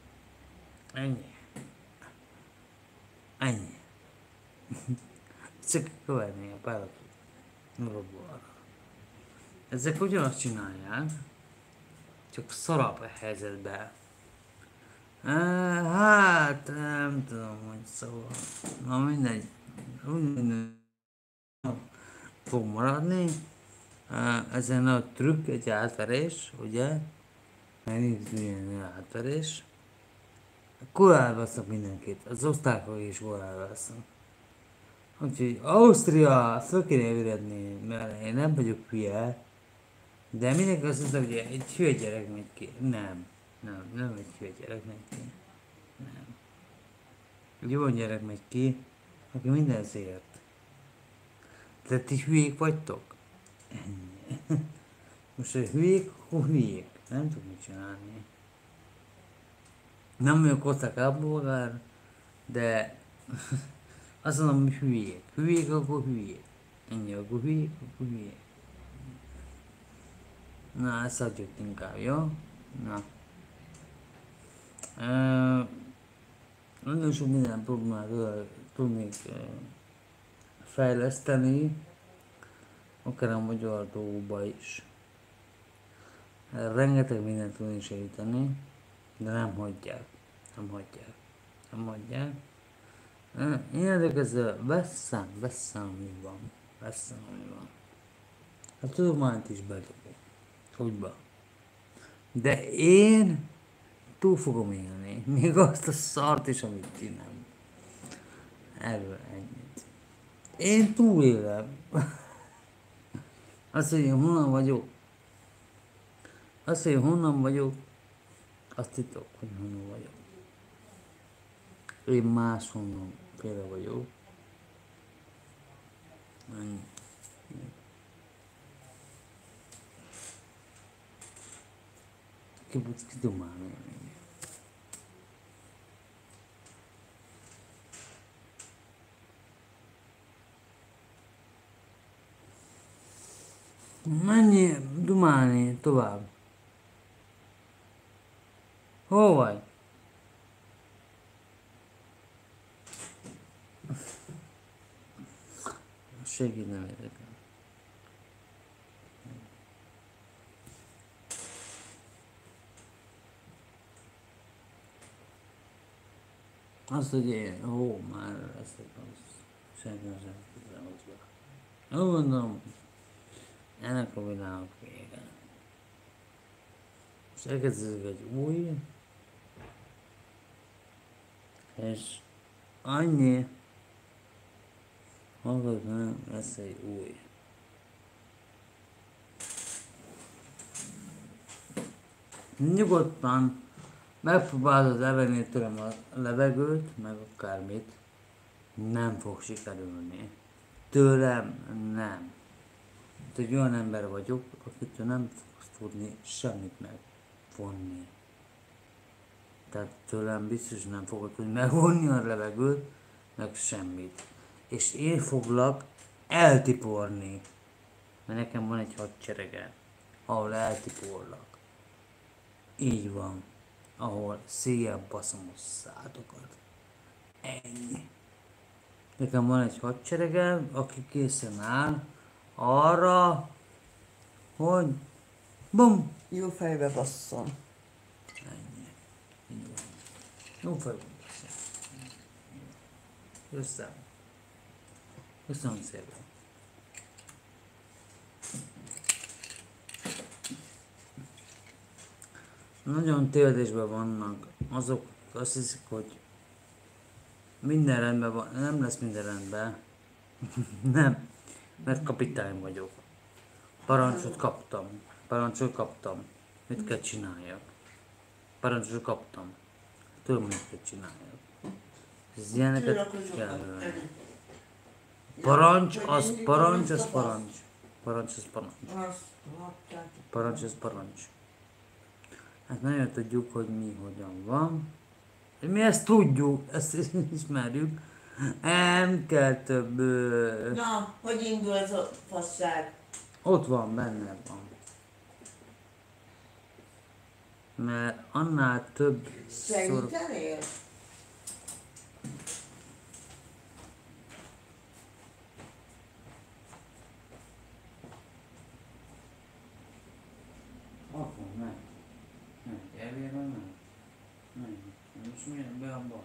Ennyi. Csak keverni a pálatot. Borra. Ezek ugyanazt csinálják, csak szarabb a helyzetben. Hát, nem tudom, hogy szóval. Na mindegy. Úgy fog maradni. Ezen a trükk egy átverés, ugye? Megnézzük milyen átverés. Kurál vesznek mindenkit. Az osztrákok is kurál vesznek. Úgyhogy Ausztria föl kéne ébredni, mert én nem vagyok hülye. De mindenki azt mondta, hogy egy hülye gyerek megy ki. Nem egy hülye gyerek megy ki. Nem. Egy jó gyerek megy ki, aki mindenhez ért. De ti hülyék vagytok? Ennyi. Most, hogy hülyék, akkor hülyék. Nem tudok mit csinálni. Nem vagyok osztrák állampolgár, de azt mondom, hogy hülyék. Hülyék, akkor hülyék. Ennyi, akkor hülyék, akkor hülyék. Na, ezt adjuk inkább, jó? Na. Nagyon sok minden problémát tudnék fejleszteni, akár a magyar dolgokba is. Rengeteg mindent tudnék segíteni, de nem hagyják. Nem hagyják. Innentől kezdve veszem, mi van. A tudományt is bedobom. Hogyba. De én túl fogom élni. Még azt a szart is, amit ti nem. Erről ennyit. Én túlélem. Azt, hogy én honnan vagyok, azt titok, hogy honnan vagyok. Én máshonnan féle vagyok. Ennyi. Ki dumálni. Menjél dumálni tovább. Hol vagy? Segít nem érdekel. Azt, hogy én, már leszek az. Senki nem sem hozzá. Úgy mondom, ennek a világnak vége. És elkezdődik egy új, és annyi, hallgat, nem lesz egy új. Nyugodtan megpróbálod elvenni tőlem a levegőt, meg akármit, nem fog sikerülni. Tőlem nem. Egy olyan ember vagyok, akitől nem fogsz tudni semmit megvonni. Tehát tőlem biztos nem fogod tudni megvonni a levegőt, meg semmit. És én foglak eltiporni. Mert nekem van egy hadserege, ahol eltiporlak. Így van. Ahol széjjel baszom a szádokat. Ennyi. Nekem van egy hadseregem, aki készen áll arra, hogy bum! Jó fejbe basszon. Ennyi. Így van. Jó fejbe basszon. Köszönöm szépen. Nagyon tévedésben vannak azok, azt hiszik, hogy minden rendben van, nem lesz minden rendben. Nem, mert kapitány vagyok. Parancsot kaptam. Mit kell csináljak? Parancsot kaptam. Tudom, mit kell csináljak. Ez ilyeneket kell. Parancs az parancs. Hát nagyon tudjuk, hogy mi hogyan van. Mi ezt tudjuk, ezt ismerjük. Nem kell több... Na, hogy indul ez a fasság? Ott van, benne van. Mert annál több Segítenél? Ott van, meg. Elvér van, meg. Most milyen be a baj?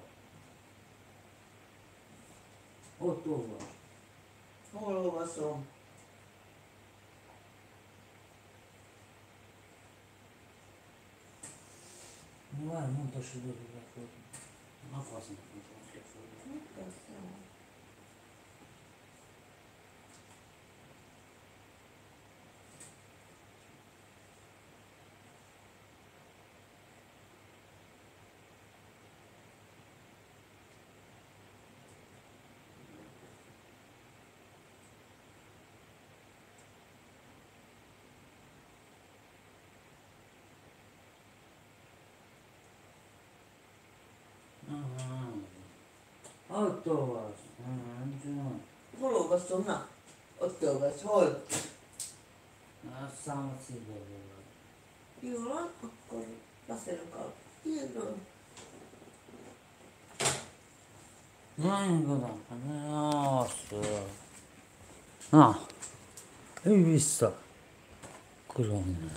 Ott olvas. Hol olvasom? Na várj, mutasd hogy lefordulni. Na fasznak, hogy lefordulni. Ott olvas. Hol olvasom? Na, ott olvas. Hol? A számot szívbe volna. Jó van, akkor beszélünk a hírről. Na, én gondolom. Na, ülj vissza. Kurva.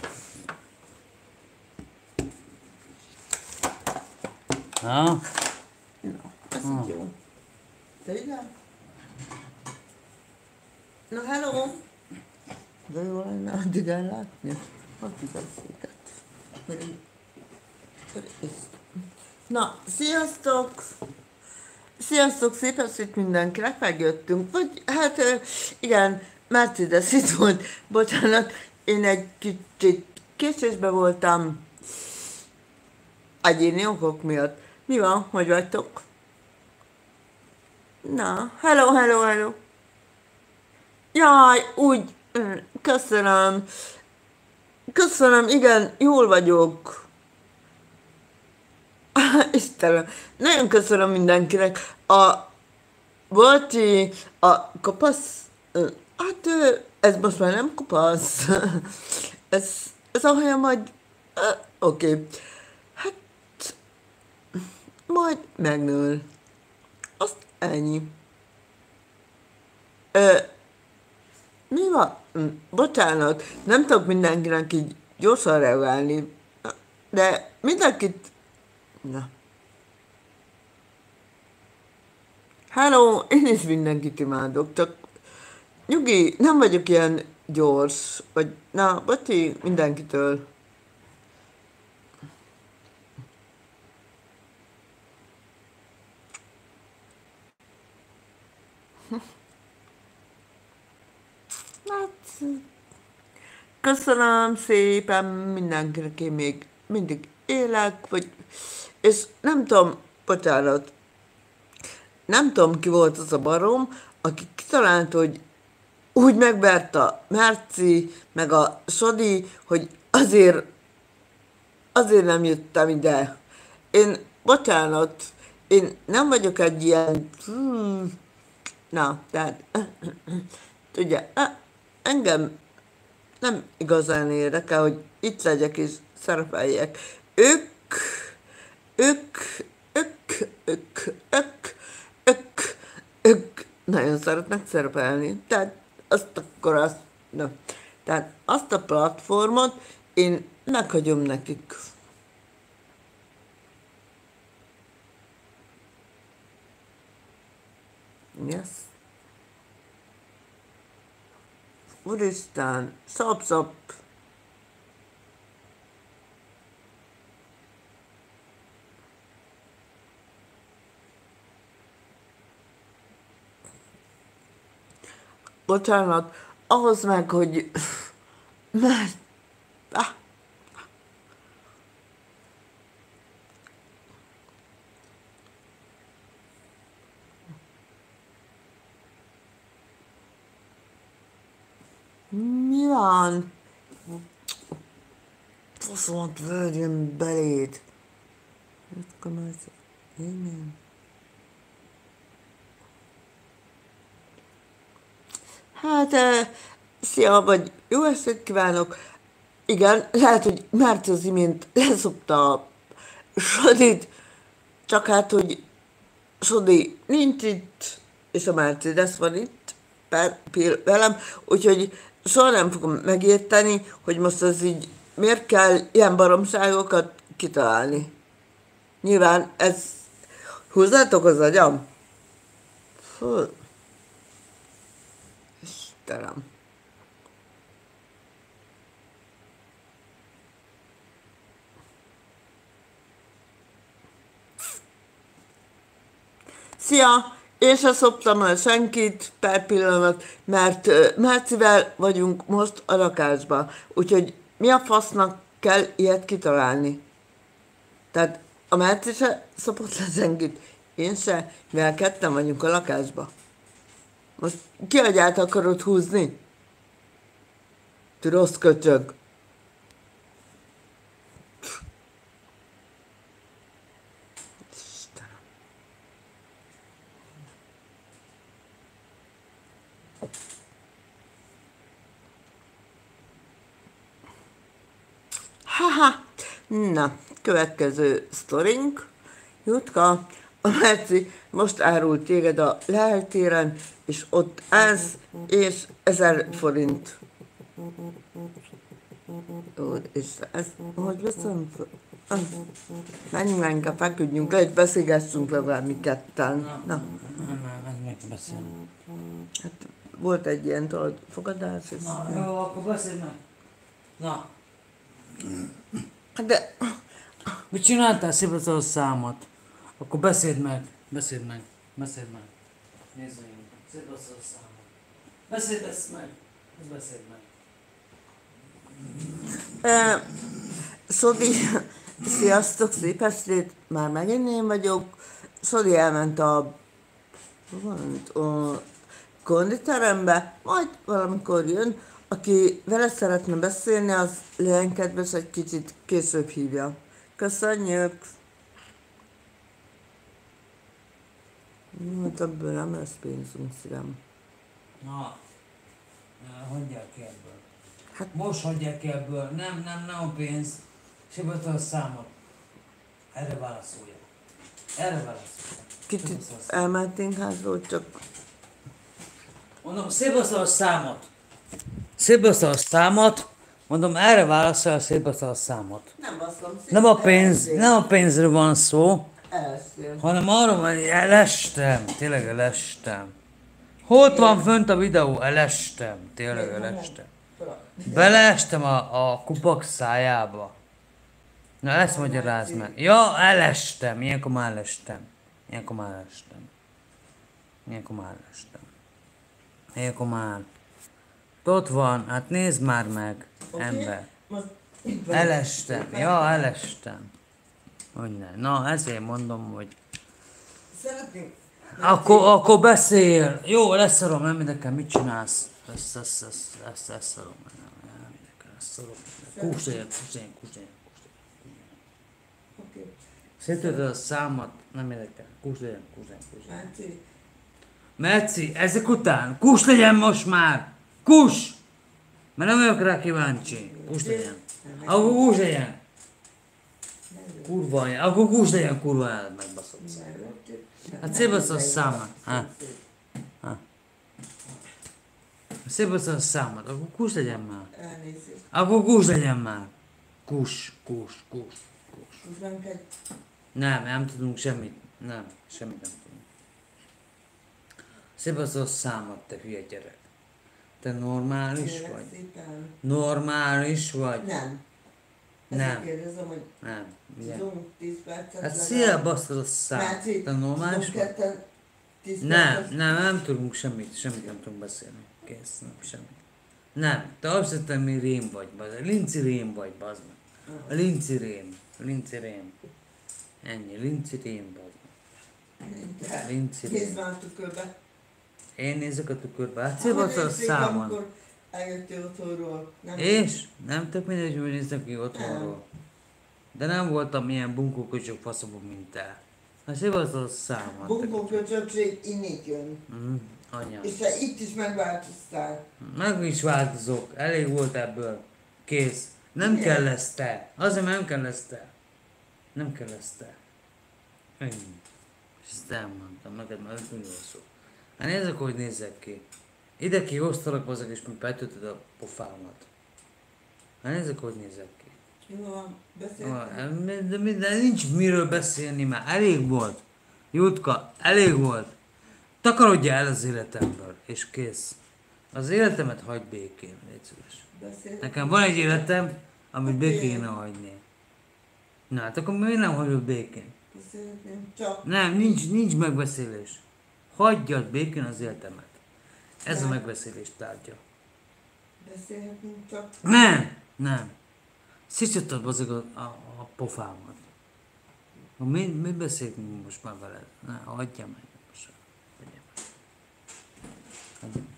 Ha? Na, ez így jó. Tényleg? Na, hello! De jó lenne addig ellátni. Addig a széket. Na, sziasztok! Sziasztok, szép estét mindenkinek, megjöttünk. Vagy, hát igen, Mercedes itt volt. Bocsánat, én egy kicsit késésben voltam. Egyéni okok miatt. Mi van? Hogy vagytok? Na, hello. Jaj, úgy, köszönöm. Köszönöm, igen, jól vagyok. Istenem, nagyon köszönöm mindenkinek. A Bocsi, a kopasz, hát ez most már nem kopasz. Ez a haja majd, oké. Hát, majd megnől. Azt ennyi. Mi van? Bocsánat, nem tudok mindenkinek így gyorsan reagálni, de mindenkit... Na. Hello, én is mindenkit imádok, csak nyugi, nem vagyok ilyen gyors, vagy na, bocsi mindenkitől. Hát, köszönöm szépen mindenkinek, én még mindig élek, vagy, és nem tudom, bocsánat, nem tudom ki volt az a barom, aki kitalálta, hogy úgy megvert a Merci, meg a Sodi, hogy azért nem jöttem ide. Én, bocsánat, én nem vagyok egy ilyen, na, tehát, tudja, engem nem igazán érdekel, hogy itt legyek és szerepeljek. Ők nagyon szeretnek szerepelni. Tehát azt a platformot én meghagyom nekik. Yes. Úristen, szap. Bocsánat, ahhoz meg, hogy... Mert... Mi van? Faszomat verjem beléd. Igen. Hát, szia, vagy jó estét kívánok. Igen, lehet, hogy Márci az imént leszokta a Sodit, csak hát, hogy Sodi nincs itt, és a Mercedes van itt velem, úgyhogy soha nem fogom megérteni, hogy most az így miért kell ilyen baromságokat kitalálni. Nyilván ez... Húzzátok az agyam? Fú. Istenem. Szia! Én se szoptam el senkit per pillanat, mert Márcivel vagyunk most a lakásban. Úgyhogy mi a fasznak kell ilyet kitalálni? Tehát a Márci se szopott le senkit, én se, mivel ketten vagyunk a lakásban. Most ki agyát akarod húzni? Te rossz köcsög. Istenem. Haha. Na, következő sztorink. Jutka, a Merci most árult téged a leltéren, és ott állsz, és 1000 forint. Ó, és ez, hogy veszem? Menjünk már inkább, feküdjünk le, és beszélgessünk legalább mi ketten. Na, Meg beszélni. hát volt egy ilyen tudod, fogadás, és... Na, jó, akkor beszélj meg. Na, Hát de... mit csináltál? Szépen a számot. Akkor beszéld meg. Nézd meg. Szépen a számot. Beszéld ezt meg. Beszéld meg. Szodi, sziasztok, szép estét, már megint én vagyok. Szodi elment a konditerembe, majd valamikor jön. Aki vele szeretne beszélni, az legyen kedves, egy kicsit később hívja. Köszönjük! Hát ebből nem lesz pénzünk, szívem. Na, hagyják ki ebből. Hát- Most hagyják ki ebből. Nem a pénz. Szépen a számot. Erre válaszoljak. Kicsit elmentünk házról, csak... Mondom, szétbaszol a számot. Szétbaszol a számot. Mondom, erre válaszol a szétbaszol a számot. Nem baszom szét. Nem a pénzről van szó, Elestél. hanem arról, hogy elestem. Tényleg elestem. Hol van fönt a videó? Elestem. Tényleg elestem. Beleestem a kupak szájába. Na ezt magyarázd meg. Ja, elestem. Ilyenkor már elestem. Ott van, hát nézd már meg, ember. Most Elestem. Ja, elestem. Hogy ne. Na, ezért mondom, hogy... szeretnénk... Akkor beszél. Jó, leszarom, nem érdekel, mit csinálsz. Ezt szarom. Nem érdekel, ezt szarom. Kúsélj. Oké. Szétődöd a számot, nem érdekel. Kúsélj. Márci. Merci, ezek után, kus legyen most már! Kus! Mert nem vagyok rá kíváncsi. Kus legyen. Akkor kus legyen. Kurva anyja. Akkor kus legyen, kurva anyja, megbaszod. Hát szétbasz a számot. Szétbasz a számot, akkor kus legyen már. Elnézést. Akkor kus legyen már. Kus. Most nem kell... Nem tudunk semmit. Semmit nem tudunk. Szétbasz a számot, te hülye gyerek. Te normális Kérlek vagy? szépen. Normális vagy? Nem. Nem. Ezért kérdezem, hogy Nem. Ugye? tudunk 10 percet Hát legalább. szél basztod a számot. Márci, Te normális tudunk vagy? ketten 10 Nem, percet. nem tudunk semmit nem tudunk beszélni. Kész, nem, semmit. Nem, te azt hittem, mi rém vagy, bazd. Linci rém vagy, bazd meg. A linci rém. Ennyi, linci rém, bazd meg. Linci rém. Nézd már a tükörbe. Én nézek a tükörbe, hát szépen a számon. Amikor eljöttél otthonról. Nem És? Nem tök mindegy, hogy néztem ki otthonról. De nem voltam ilyen bunkóköcsök faszobok, mint te. Hát szépen a számon. Bunkó köcsökség innét jön. Anya. És te itt is megváltoztál. Meg is változok, elég volt ebből. Kész. Nem kell ezt te. Azért nem kell ezt te. Ennyi. És ezt elmondtam, neked már 5 millió szó. Hát nézzek, hogy nézzek ki. Ide kihoztalak azok, és még betöltöd a pofámat. Hát nézzek, hogy nézek ki. Jó van, beszéltem. De nincs miről beszélni már, elég volt. Jutka, elég volt. Takarodjál el az életemből, és kész. Az életemet hagyd békén, légy szíves. Beszéltem. Nekem van egy életem, amit békén kéne hagyni. Na hát akkor miért nem hagyod békén? Beszélhetném csak. Nem, nincs megbeszélés. Hagyjad békén az életemet. Ez a megbeszélés tárgya. Beszélhetném csak. Nem. Szicsottad azok a pofámat. Mit beszélünk most már veled? Ne, hagyjam meg. Most. Hagyjam meg.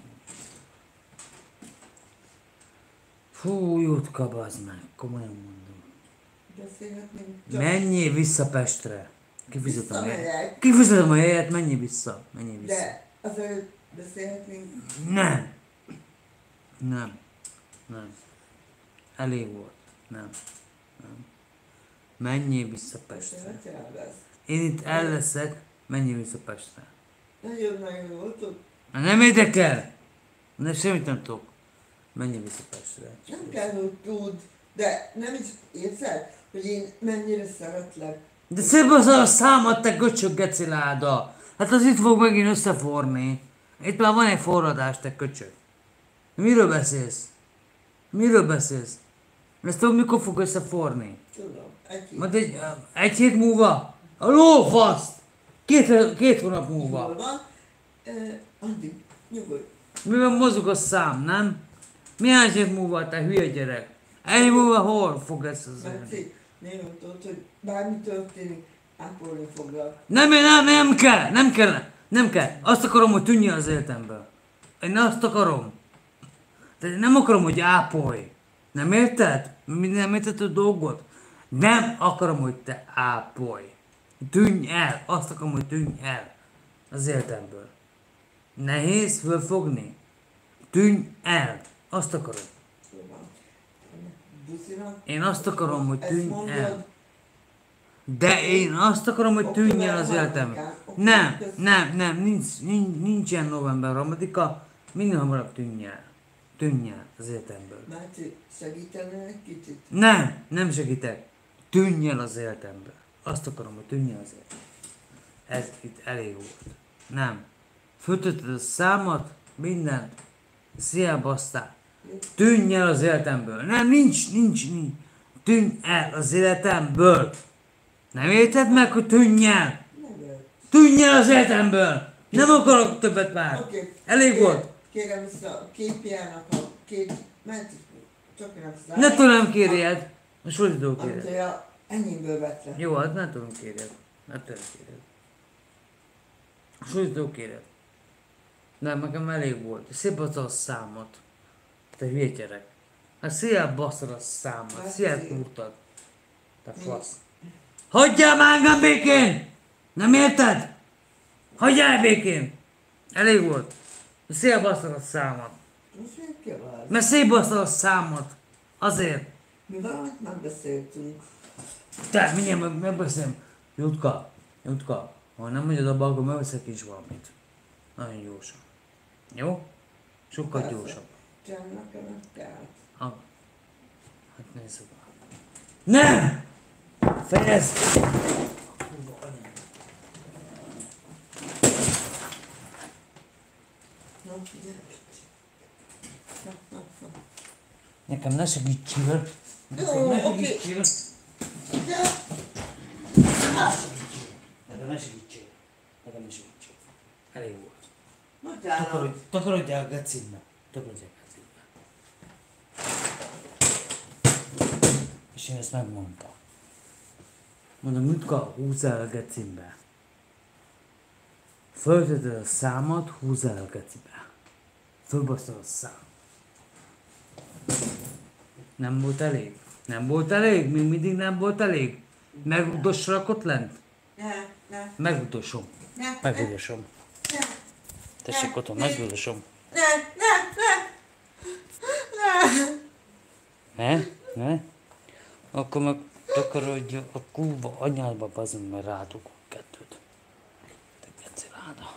Fú, Jutka, bazd meg, komolyan mondom. Beszélhetném csak. Menjél vissza Pestre. Kifizetem a helyet. Visszamegyek. Kifizetem a helyet, menjél vissza. De azért beszélhetnénk. Nem. Elég volt. Nem. Menjél vissza Pestre. Beszélhet el lesz. Én itt el leszek, menjél vissza Pestre. Nagyon-nagyon jó volt. Nem érdekel. Semmit nem tudok. Menjél vissza Pestre. Nem kell, hogy tudd, de nem is érzed, hogy én mennyire szeretlek. De szép az a számat, te göcsök geciláda. Hát az itt fog megint összeforni. Itt már van egy forradás, te köcsög. Miről beszélsz? Ezt tudod, mikor fog összeforni? Tudom, egy hét. Majd egy hét múlva? A lófaszt! Két hónap múlva. Jól van. Addig, nyugodj. Mivel mozog a szám, nem? Milyen hét múlva, te hülye gyerek? Egy múlva hol fog ez az élni? Betsy, néha tudod, hogy bármi történik, ápolni foglak. Nem kell. Azt akarom, hogy tűnjön az életemből. Én azt akarom. De nem akarom, hogy ápolj. Nem érted? Nem érted a dolgot? Nem akarom, hogy te ápolj. Tűnj el. Azt akarom, hogy tűnj el az életemből. Nehéz fölfogni. Tűnj el. Azt akarom. Jó van. Buszinak. Én azt akarom, hogy Ezt tűnj mondod, el. De én azt akarom, hogy tűnj el az életemből. Nem, nincsen november 3-a. Minél hamarabb tűnj el. Tűnj el az életemből. Mácsi, segítene egy kicsit? Nem segítek. Tűnj el az életemből. Azt akarom, hogy tűnj el az életemből. Ez itt elég volt. Nem. Föltötted a számot, mindent. Szia, basztál. Tűnj el az életemből. Nem, nincs. Tűnj el az életemből. Nem érted meg, hogy tűnj el? Tűnj el az életemből. Nem akarok többet már. Oké. Elég volt. Kérem vissza a képjának a két... Mert csak nem száll. Ne tudom kérjed. Most hogy tudok Amit kérjed? a enyémből vett le. Jó, hát ne tudom kérjed. Most hogy tudok kérjed? Nem, nekem elég volt. Szép az a számot. Te hülye gyerek. Hát széjjel baszod a számot. Széjjel kurtad. Te fasz. Hagyjál már engem békén! Nem érted? Hagyjál békén! Elég volt. Széjjel baszod a számot. Most miért kell az? Mert szétbaszod a számot. Azért. Mi valamit megbeszéltünk. Te, mindjárt megbeszélem. Jutka, ha nem mondod abba, akkor megveszek is valamit. Nagyon gyorsan. Jó? Sokkal Persze. gyorsabb. Csinálj nekem egy teát. Ah. Hát nézzük. Nem! Fejezd! Kurva anyám. Na, figyelj. Na. Nekem ne segítsél. Jó, Ne oké. segítsél. De... Nekem ne segítsél. Elég volt. Magának. Takarodjál a gecimbe. És én ezt megmondtam. Mondom, Jutka, húzz el a gecimbe. Fölteted a számat, húzz el a gecibe. Fölbasztad a szám. Nem volt elég? Még mindig nem volt elég? Megudossalak ott lent? Ne. Megudosom. Tessék otthon, megudosom. Ne? Akkor meg takarodj a kurva anyádba, bazd, mert rádugok kettőt. Te geciláda.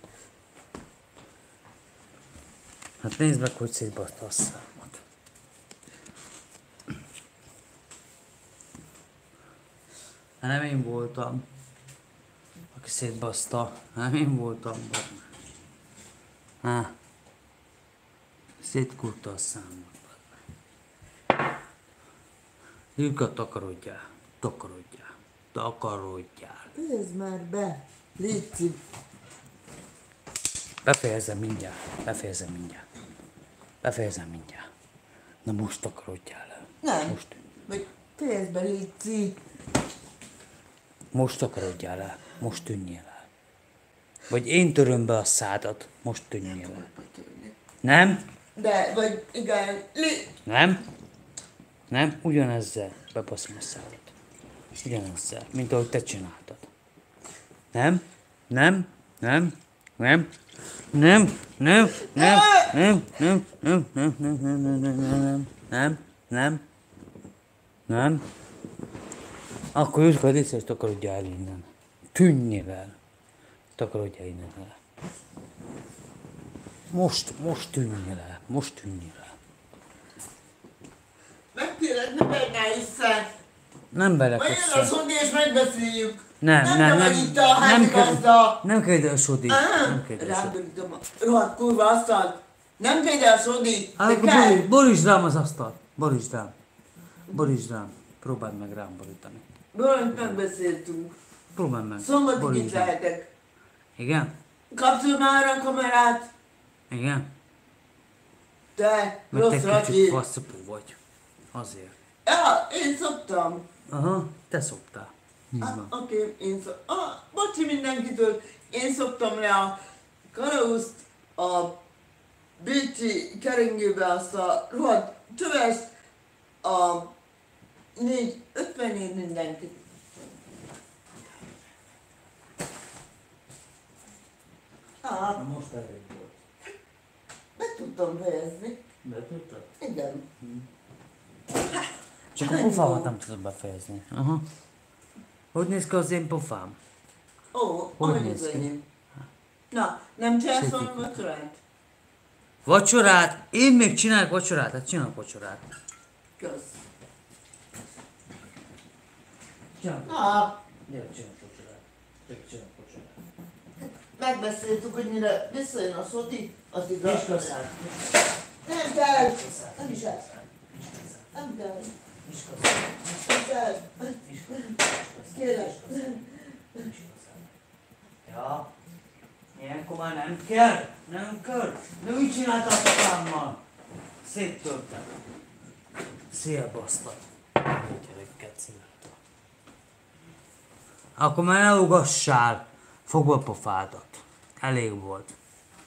Hát nézd meg, hogy szétbaszta a számot. Hát nem én voltam. Aki szétbaszta. Nem én voltam. Szétkurta a számot. Jukka, takarodjál. Takarodjál. Takarodjál. Fejezd már be. Léci. Befejezem mindjárt. Befejezem mindjárt. Na most takarodjál el. Nem. Most. Vagy fejezd be, Léci. Most takarodjál el. Most tűnjél el. Vagy én töröm be a szádat. Most tűnjél el. Nem? De, vagy igen. Nem? Nem? Ugyanezzel bebaszom a szádat. Ugyanezzel, mint ahogy te csináltad. Nem? Nem? Nem? Nem? Nem? Nem? Nem? Nem? Nem? Nem? Nem? Nem? Nem? Nem? Nem? Nem? Akkor Jutka, légy szíves, takarodjál el innen. Tűnjél el. Takarodjál innen el. Most tűnjél el. Most tűnjél el. Megkérlek, ne bennál hiszen. Nem belek Majd jön össze. a Szondi és megbeszéljük. Nem vagy itt a házigazda. nem kell ide a Sodi. Nem kell ide a Sodi. Rábörítom a rohadt kurva asztalt. Nem kell ide a Sodi. De Akkor kell. borítsd rám az asztalt. Borítsd rám. Borítsd rám. Próbáld meg rám borítani. Valamit megbeszéltünk. Próbáld meg. Szombatig itt Borítsd rám. lehetek. Igen? Kapcsolj már a kamerát. Igen? Te, Mert rossz te Racsi. kicsit faszapó vagy. Azért. Ja, én szoktam. Aha, te szoktál. Oké, én szoktam. Bocsi mindenkitől. Én szoktam le a kalauzt, a Bécsi keringőbe azt a rohadt csövest, a 4-50-ért mindenkit. Na most elég volt. Be tudtam fejezni. De tudtad? Igen. Csak a pofámat nem tudod befejezni. Aha. Hogy néz ki az én pofám? Ó, Hogy ahogy néz az ki? enyém. Na, nem csinálsz Szép valami ikon. vacsorát? Vacsorát? Én még csinálok vacsorát? Hát csinálok vacsorát. Kösz. Csinálok. Gyere, csinálok vacsorát. Gyere, csinálok vacsorát. Megbeszéltük, hogy mire visszajön a Szoti, az igaz. És köszönöm. Nem kell! Nem is ez. Nem kell. Nem kell. Kérlek. Ja. Ilyenkor már nem kell. Nem kell. De mit csináltál a papámmal? Széttörtem. Szélbasztat. Gyerekeket csinálta. Akkor már ne ugassál. Fogd a pofádat. Elég volt.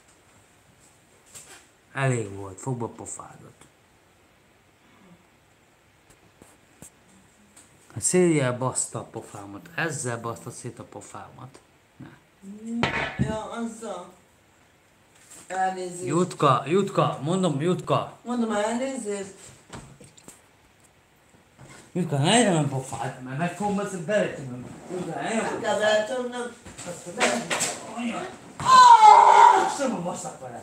Elég volt. Fogd a pofádat. Hát széljel baszta a pofámat. Ezzel baszta szét a pofámat. Ne. Ja, azzal. Elnézést. Jutka, mondom, Jutka. Mondom elnézést. Jutka, ne legyen a pofád, mert meg fogom ezt beletömöm. Jutka, ne legyen a Nem pofád. kell beletömnöm. Anya. Szóval basztak vele.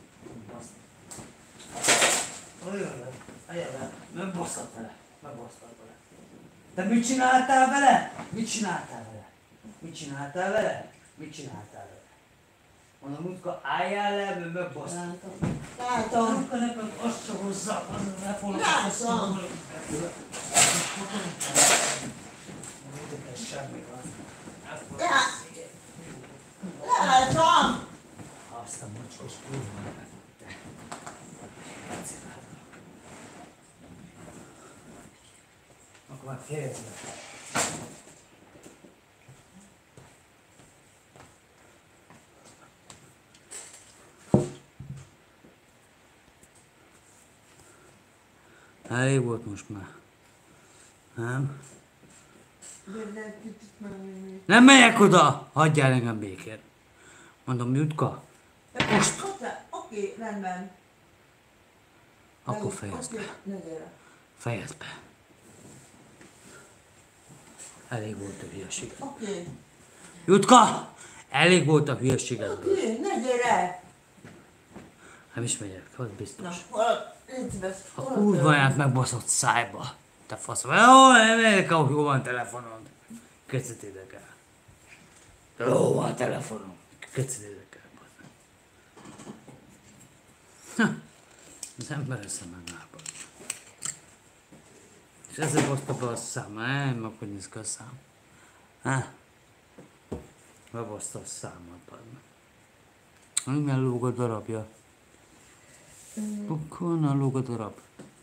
Megbasztak vele. Te mit csináltál vele? Mit csináltál vele? Mondom, Jutka, álljál le, mert megbasztak. Látom. Jutka, nekem azt csak hozzá, ne fogom Látom. Látom. Azt a mocskos kurva. Akkor már fejezd le. Elég volt most már. Nem? Gyere, kicsit menni. Nem megyek oda! Hagyjál engem békén. Mondom, Jutka, Most. Oké, rendben. akkor fejezd be. Oké, ne gyere. Fejezd be. Elég volt a hülyeséged. Oké. Jutka! Elég volt a hülyeségedből. Oké, ne gyere. Nem is megyek, az Na, biztos. légy szíves. A kurváját megbaszott szájba. Te fasz. Jó, nem megyek, ahol jó van telefonon. Köszöntétek el. Ó, a telefonom. Köszöntétek el. Az ember össze megállapod. És ezzel hozta be a szám, meg hogy néz ki a szám. Bebaszta a számat. Milyen lóg a darabja? Honnan lóg a darab?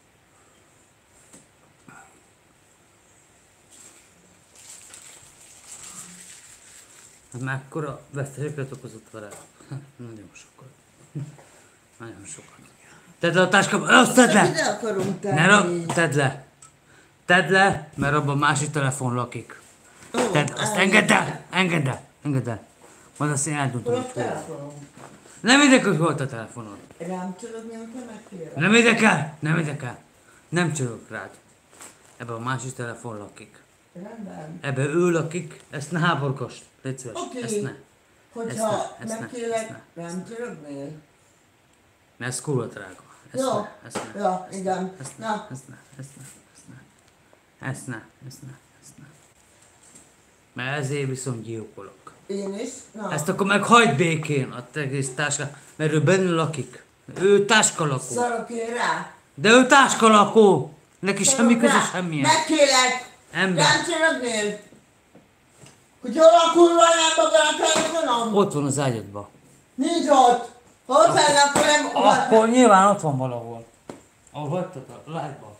Hát mekkora veszteséget okozott vele? Nagyon sokat. Nagyon sokat. Tedd le a táskába, azt tedd le! Ide akarunk Ne tedd le! Tedd le, mert abban másik telefon lakik. Tedd, azt engedd el! Engedd el! Engedd el! Majd azt én eldöntöm, Hol a hogy hol. telefonom? Nem érdekel, hogy hol a telefonod. Rám csörögni, amikor megkérem? Nem érdekel! Nem érdekel! Nem csörök rád. Ebben a másik telefon lakik. Rendben. Ebben ő lakik, ezt ne háborgast. Légy szíves, Oké. ezt ne. Hogyha ezt ne, megkérlek, ezt rám csörögnél? Mert ez kurva drága. Ezt Jó. ne, ezt ne. Ja, igen. Ezt ne, Na. ezt ne, ezt ne, ezt ne. Ezt ne, ezt ne, ezt ne. Mert ezért viszont gyilkolok. Én is? Na. Ezt akkor meg hagyd békén a te egész táskát, mert ő benne lakik. Ő táskalakó. Szarok én rá? De ő táskalakó! Neki semmi Szarok köze rá? semmilyen. Megkérlek! Ember. Rám csörögnél? Hogy hol a kurva anyámba van a telefonom? Ott van az ágyadban. Nincs ott! Ha ott lenne, akkor nem... Akkor nyilván ott van valahol. Ahol hagytad a live-ba.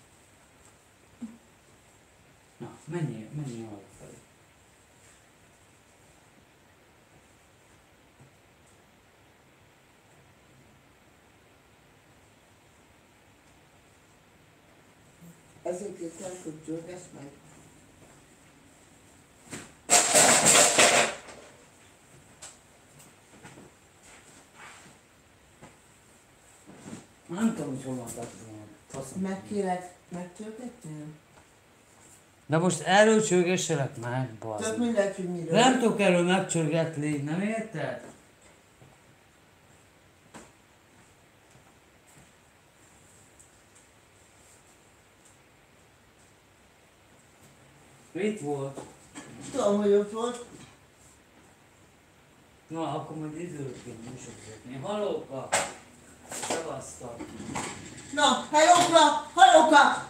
Na, menjél arra felé. Ezért kétszer, hogy csörgess meg. Nem tudom, hogy hol van tartozom. Megkérlek, megcsörgetnél? De most erről csörgesselek meg, Tök bazd. mindegy, hogy miről. Nem tudok erről megcsörgetni, nem érted? Itt volt. Tudom, hogy ott volt. Na, akkor majd időként műsorgatni. Hallóka! Szevasztok! Na, hallóka! Hallóka!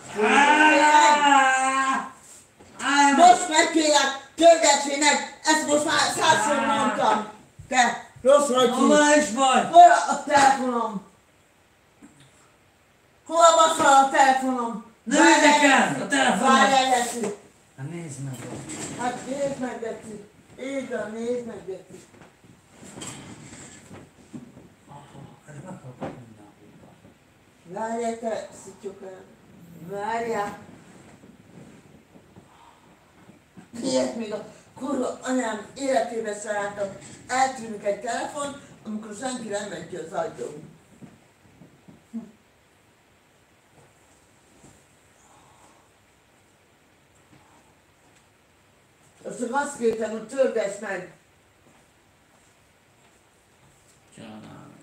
Most megkérlek, csörgess meg! Ezt most már 100-szor mondtam! Te, rossz vagy! Hol is vagy? Hol a telefonom? Hol a baszal a telefonom? Nem érdekel a telefonom! Várjál, Geci! Hát nézd meg! Hát nézd meg, Geci! Így van, nézd meg, Geci! Ez meg kell kapni a húba. Várjál, te szittyokám! Várjál! Miért még a kurva anyám életébe szálltam? Eltűnik egy telefon, amikor senki nem megy ki az ajtón. Azt csak azt kértem, hogy törgess meg! Csinálnám.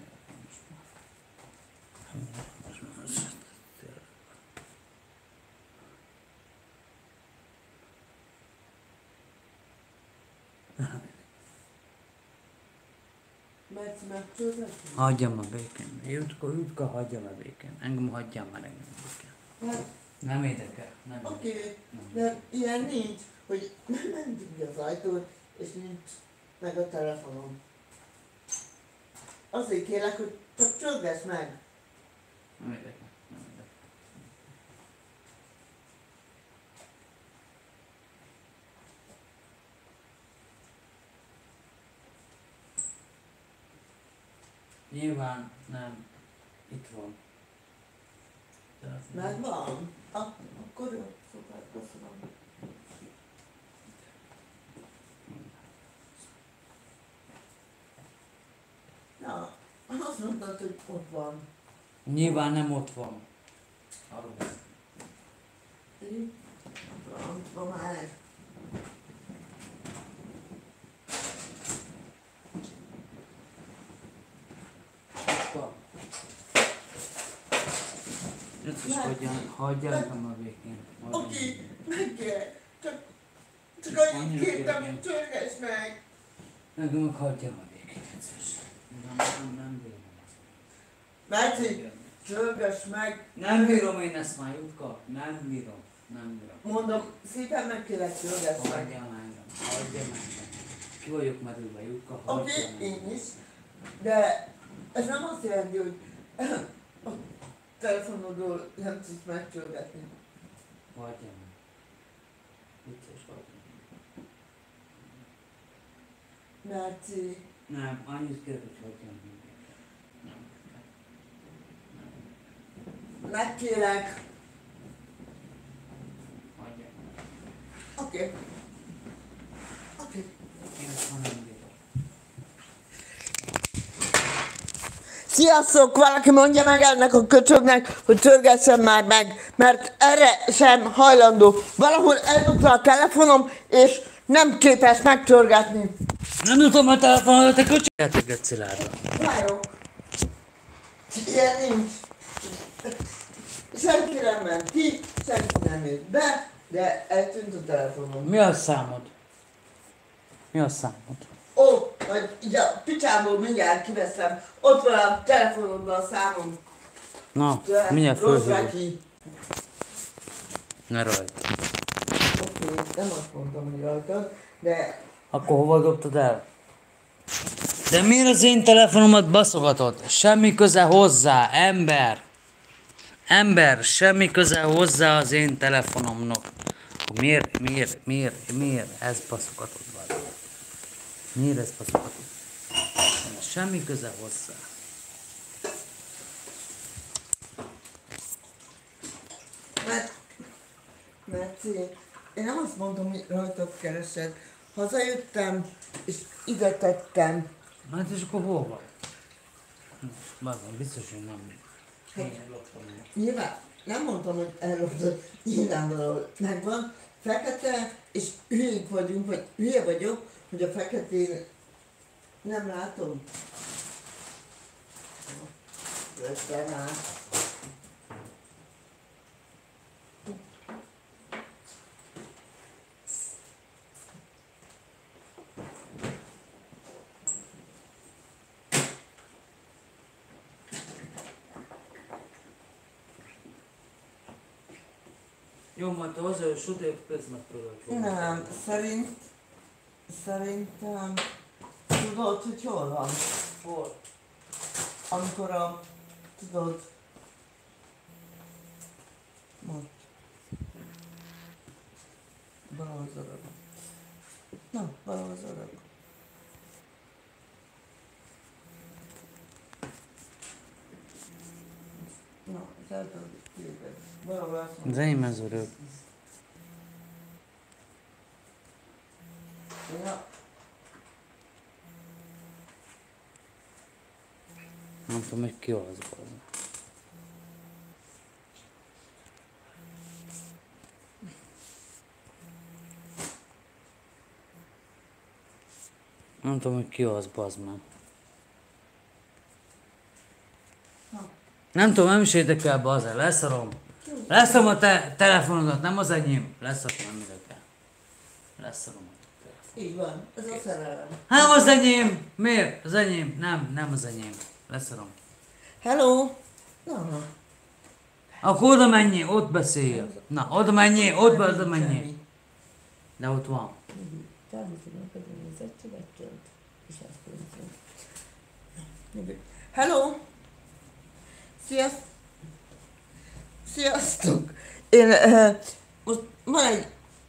Mert megcsörgess? Hagyjam a békén. Jutka, hagyjam a békén. Engem hagyjam már engem békén. Hát, Nem érdekel. Nem oké, érdekel. de ilyen nincs, hogy nem mentünk ki az ajtón, és nincs meg a telefonom. Azért kérlek, hogy csak csörgess meg. Nem érdekel. Nem érdekel. Nyilván nem. Itt van. Megvan? Akkor jó, szuper, köszönöm. Na, azt mondtad, hogy ott van. Nyilván nem ott van. Arról. Így? Van már. Apa. Ezt is hagyjál engem a végén. Oké, megkérlek, csak Csak annyit kértem, hogy csörgess meg. Engem meg hagyjam a végét egyszer. Nem bírom ezt. Márci, csörgess meg. Nem bírom én ezt már, Jutka. Nem bírom. Mondom, szépen megkérlek, csörgess meg. Hagyjam engem. Ki vagyok merülve, Jutka, Oké, hagyjam engem. én is. De ez nem azt jelenti, hogy a telefonodról nem tudsz megcsörgetni. Hagyjam meg. Vicces hagyjam. Márci, Nem, annyit kérek, hogy hagyjam meg. megkérlek. Hagyjam meg. Oké. Én ezt már nem bírom. Sziasztok! Valaki mondja meg ennek a köcsögnek, hogy csörgessen már meg, mert erre sem hajlandó. Valahol eldobta a telefonom, és nem képes megcsörgetni. Nem tudom a telefonodat, te köcsög! Játéket Szilárd. Várok. Ilyen nincs. Senki nem ment ki, senki nem jött be, de eltűnt a telefonom. Mi a számod? Ó, majd így a picsából mindjárt kiveszem. Ott van a telefonomban a számom. Na, De mindjárt rossz fölhívok. neki. Ne rajt. Oké, nem azt mondtam, hogy rajtad, de Akkor hova dobtad el? De miért az én telefonomat baszogatod? Semmi köze hozzá, ember! Ember, semmi köze hozzá az én telefonomnak. Miért ezt baszogatod vagy? Miért ezt baszogatod? Semmi köze hozzá. mert én nem azt mondom, hogy rajtad keresed. Hazajöttem, és ide tettem. Hát és akkor hol van? Bazdmeg, biztos, hogy nem. Én loptam el. Nyilván nem mondtam, hogy elloptad, nyilvánvalóan megvan. Fekete, és hülyék vagyunk, vagy hülye vagyok, hogy a feketén nem látom. Jöttem át. Jó, majd te hozzá, hogy sötét közmetről. Nem, szerintem tudod, hogy hol van? Hol? Amikor tudod, most. Valahol az arab. Na, valahol az arab. Na, az eltől képed. Valahol azt Az mondom. enyém ez örök. Ja, Nem tudom, hogy ki az van. Nem tudom, hogy ki az, bazd meg. Nem tudom, nem is érdekel, bazd, leszarom. Leszarom a te telefonodat, nem az enyém. Leszarom, nem érdekel. Leszarom a telefon. így van, ez a szerelem. Nem az enyém! Miért? Az enyém. Nem az enyém. Leszarom. Hello! Na, Akkor oda menjél, ott beszéljél. Na, oda menjél, oda menjél. De ott van. Hello! Sziasztok! Én most van egy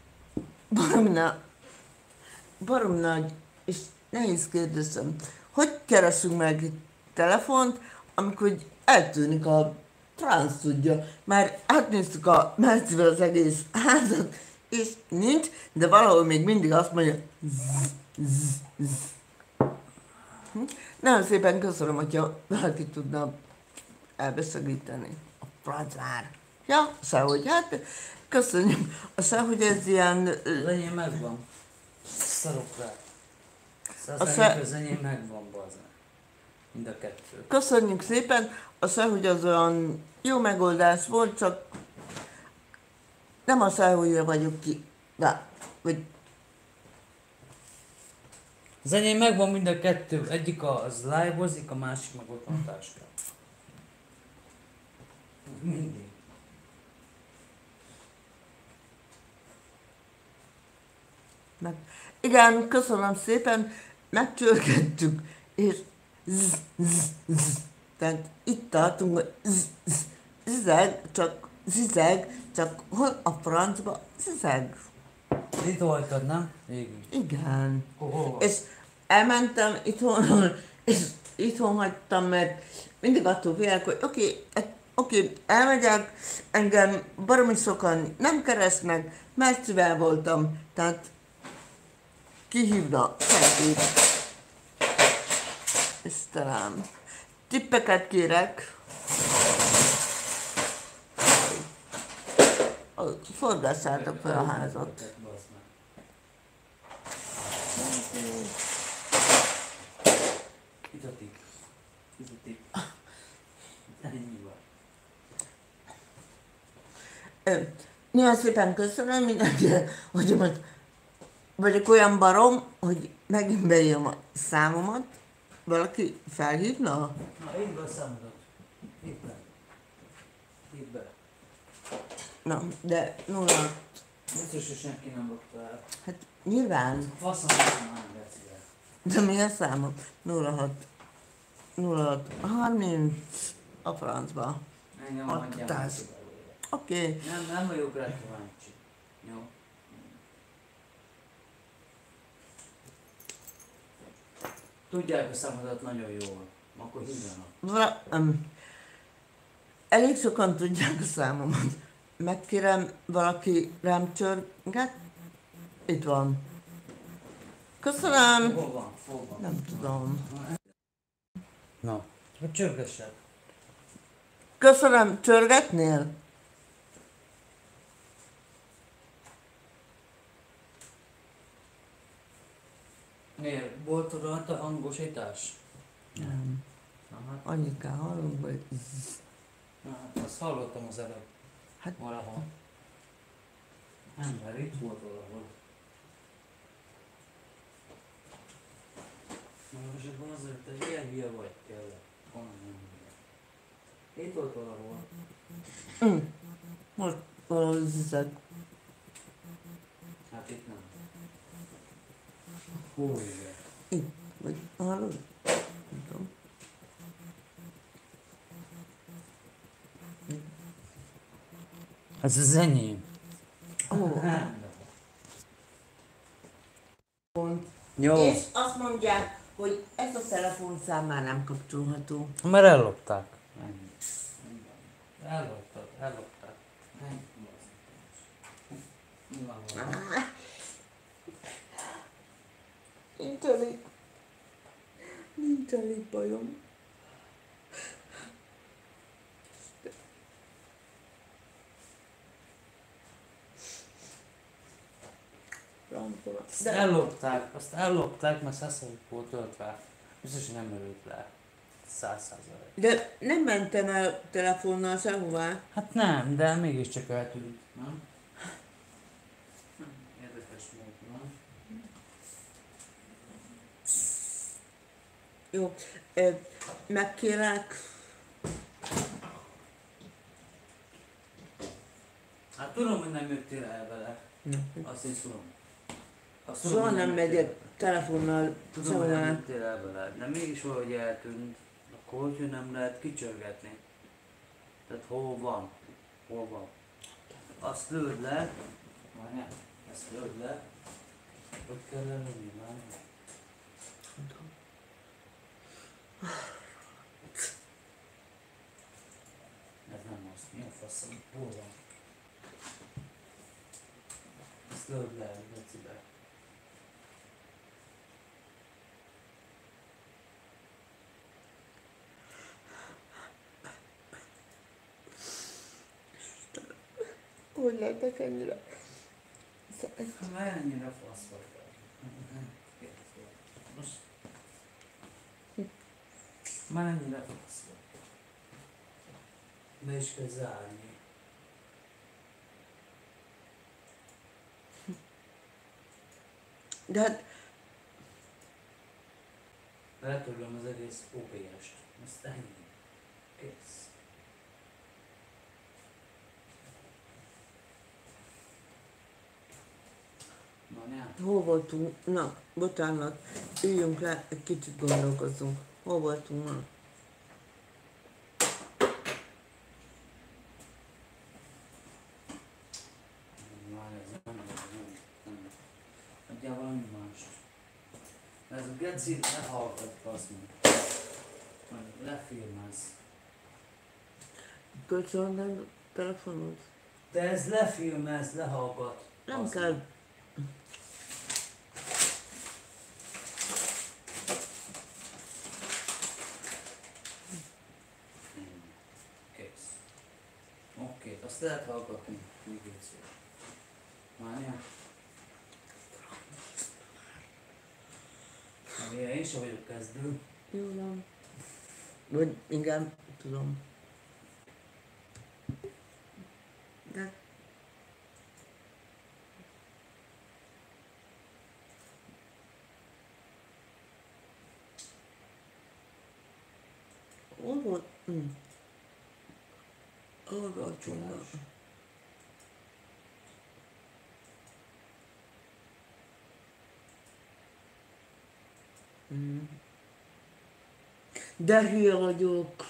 barom nagy és nehéz kérdésem. Hogy keresünk meg egy telefont, amikor eltűnik a franc tudja. Már átnéztük a Mercivel az egész házat, és nincs, de valahol még mindig azt mondja zzz. Nagyon szépen köszönöm, hogyha valaki tudna elbeszegíteni a francár. Ja, sehogy, hát köszönjük. Sehogy ez ilyen... Az enyém megvan. Szarok rá. Az enyém megvan, bazd. Mind a kettő. Köszönjük szépen. Sehogy az olyan jó megoldás volt, csak nem a sehogya vagyok ki. De, vagy Az enyém megvan mind a kettő, egyik az live-ozik, a másik meg ott van a táskám. Mindig. Meg, igen, köszönöm szépen, megcsörgettük, és tehát itt tartunk, hogy csak hol a francba zizeg. Itt voltad, nem? Végül. Igen. Hol van? És elmentem itthonról, és itthon hagytam, mert mindig attól félek, hogy oké, elmegyek, engem baromi sokan nem keresnek, messzivel voltam, tehát kihívna senki. Istenem. Tippeket kérek. Forgassátok fel a házat. Itt a tipp. Itt a tipp. Ennyi van. Nagyon szépen köszönöm mindenkinek, hogy most vagyok olyan barom, hogy megint beírom a számomat. Valaki felhívna? Na, írd be a számodat. Írd be. Írd be. Na, de nulla. Biztos, hogy senki nem rakta el. Hát nyilván. Faszom, nem gecivel. De mi a számom? 06 30 a francba. Engem Hat adjál tás. meg belőle. Oké. Nem vagyok rá kíváncsi. Jó? Tudják a számodat nagyon jól. Akkor hívjanak. Elég sokan tudják a számomat. Megkérem, valaki rám csörget? Itt van. Köszönöm. Hol van? Hol van? Nem tudom. Na, hogy csörgessed. Köszönöm, csörgetnél? Miért? Volt rajta hangosítás? Nem. Aha. Annyit kell hallunk, hogy Na, azt hallottam az előbb. Hát- Valahol. Ember, itt volt valahol. Na most akkor azért, te ilyen hülye vagy tényleg. Honnan nem hülye. Itt volt valahol. most valahogy zizek. Hát itt nem. Hol igen? Itt. Vagy hallod? Nem tudom. Ez az enyém. Ó, Jó. és azt mondják, hogy ez a telefonszám már nem kapcsolható. Mert ellopták. Ennyi. Ellopták. Ennyi. Nyilvánvalóan. Nincs elég bajom. Azt ellopták, mert 100% volt töltve. Biztos, hogy nem örült le. 100%. De nem mentem el telefonnal sehová. Hát nem, de mégiscsak eltűnt, nem? Érdekes módon. Jó, megkérlek. Hát tudom, hogy nem jöttél el vele. Azt én tudom. Azt tudom, Soha hogy nem jöttél megyek el. telefonnal Tudom, hogy nem sehová. jöttél el vele, de mégis valahogy eltűnt. Akkor hogyha nem lehet kicsörgetni. Tehát hol van? Hol van? Azt lőd le. Várjál, ezt lőd le. Hogy kell lelőni, várjál. Ez nem az, mi a faszom? Hol van? Ezt lőd le, Gecibe. Hogy lehetek ennyire? Már ennyire fasz vagy. Most... Már ennyire fasz vagy. Be is kell zárni. De hát Betörlöm az egész OBS-t. Azt ennyi. Kész. Na, ne. Hol voltunk? Na, bocsánat. Üljünk le, egy kicsit gondolkozzunk. Hol voltunk ma? Már ez nem. Adjál valami mást. Ez a geci lehallgat, basz meg. Lefilmez. Kölcsön a telefonod? De ez lefilmez, lehallgat. Nem basz kell. meg. Ennyi. Kész. Oké, azt lehet hallgatni. Még egyszer. Várjál. Én sem vagyok kezdő. Jó van. Vagy igen, tudom. De hol volt? Hol voltunk ma? De hülye vagyok.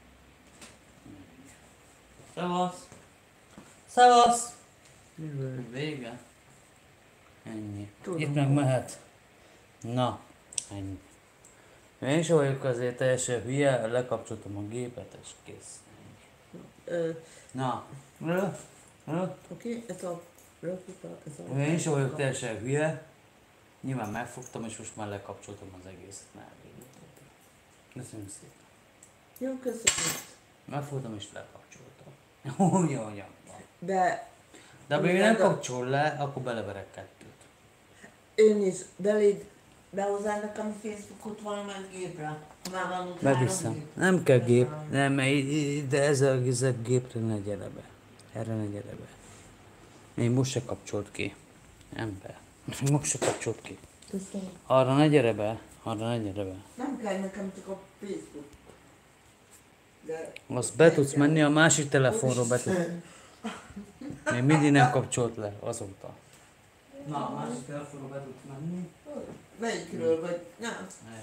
Szevasz! Szevasz! Mivel? Vége. Ennyi. Tudom. Itt meg mehet. Na, ennyi. Én is vagyok azért teljesen hülye, lekapcsoltam a gépet és kész. Ennyi. Na. Oké, ez a röpüta, ez a... Én is vagyok teljesen hülye. Nyilván megfogtam és most már lekapcsoltam az egészet. Már köszönöm szépen. Jó, köszönöm. Megfogtam és lekapcsoltam. Jó. De De ha még nem kapcsol le, akkor beleverek kettőt. én is behozzál nekem a Facebookot valamelyik gépre. Ha már van ott Beviszem. 3 gép. Nem kell gép. Nem, de ez a gépre ne gyere be. Erre ne gyere be. Még most se kapcsolt ki. Ember. Most se kapcsolt ki. Köszönöm. Arra ne gyere be. Arra ne gyere be. Nem kell nekem csak a Facebook. De... Azt be tudsz menni, a másik telefonról be tudsz. Még mindig nem kapcsolt le azóta. Na, a másik telefonról be tudsz menni. Melyikről vagy? Nem.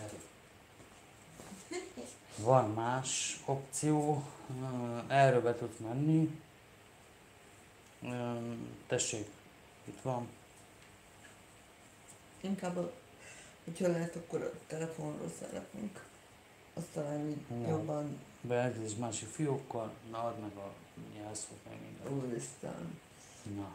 Van más opció, erről be tudsz menni. Tessék, itt van. Inkább, hogyha lehet, akkor a telefonról szeretnénk. Azt talán így Ja. jobban... Beállítás másik fiókkal, na add meg a jelszót, meg minden. Úristen. Na,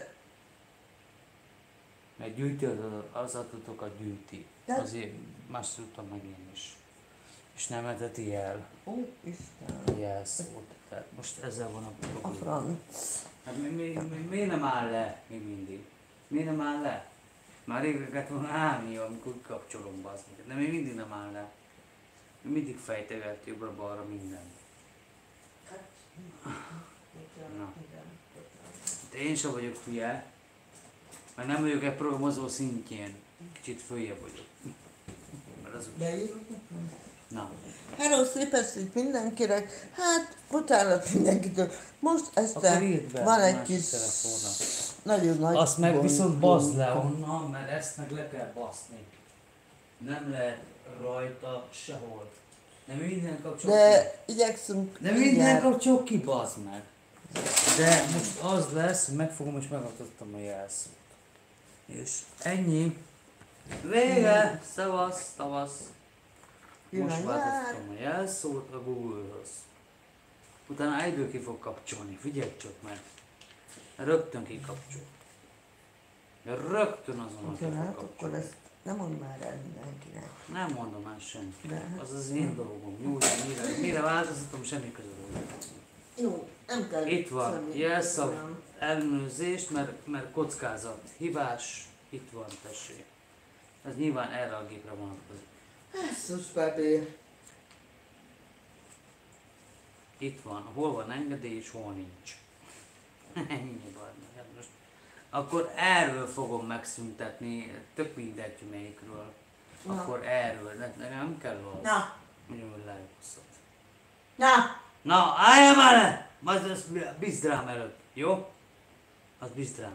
meg gyűjti az adatokat gyűjti. De- Azért más tudtam meg én is. És nem eteti el Úristen. a jelszót. Tehát most ezzel van a A probléma. franc. Hát miért nem áll le még mindig? Miért nem áll le? Már rég kellett volna állni, amikor kapcsolom be azt. De még mindig nem áll le. Még mindig fejteget jobbra-balra minden. Na. De én sem vagyok hülye, mert nem vagyok egy programozó szintjén. Kicsit följebb vagyok. Mert az Beírok? Na, Hello, szép estét mindenkinek. Hát, bocsánat mindenkitől. Most akkor este írd be van a egy másik kis, telefonra. nagyon nagy Azt meg gond- viszont baszd le gond- onnan, mert ezt meg le kell baszni. Nem lehet rajta sehol. Nem minden kapcsol ki. De igyekszünk. De minden mindjárt. kapcsol ki, bazd meg. De most az lesz, megfogom és megadottam a jelszót. És ennyi. Vége! Szavasz, tavasz. Jön Most a nyár. változtatom a jelszót a Google-höz. Utána egyből ki fog kapcsolni, figyelj csak meg. Rögtön kikapcsol. Rögtön azonnal ki Oké, fog hát akkor kapcsolni. ezt nem mondd már el mindenkinek. Nem mondom már senkinek. De. Az az én dolgom. Jó, mire változtatom, semmi köze hozzá. Jó, nem kell. Itt van, semmi. jelszav, Köszönöm. ellenőrzést, mert kockázat, hibás, itt van, tessék. Ez nyilván erre a gépre vonatkozik. Basszus, Pepi. Itt van, hol van engedély és hol nincs. Ennyi van. Hát most akkor erről fogom megszüntetni, tök mindegy melyikről. Akkor erről, nekem nem kell az. Na, Ugyanúgy lehosszat. na, Na, álljál már le! Majd azt bízd rám előtt, jó? Azt bízd rám.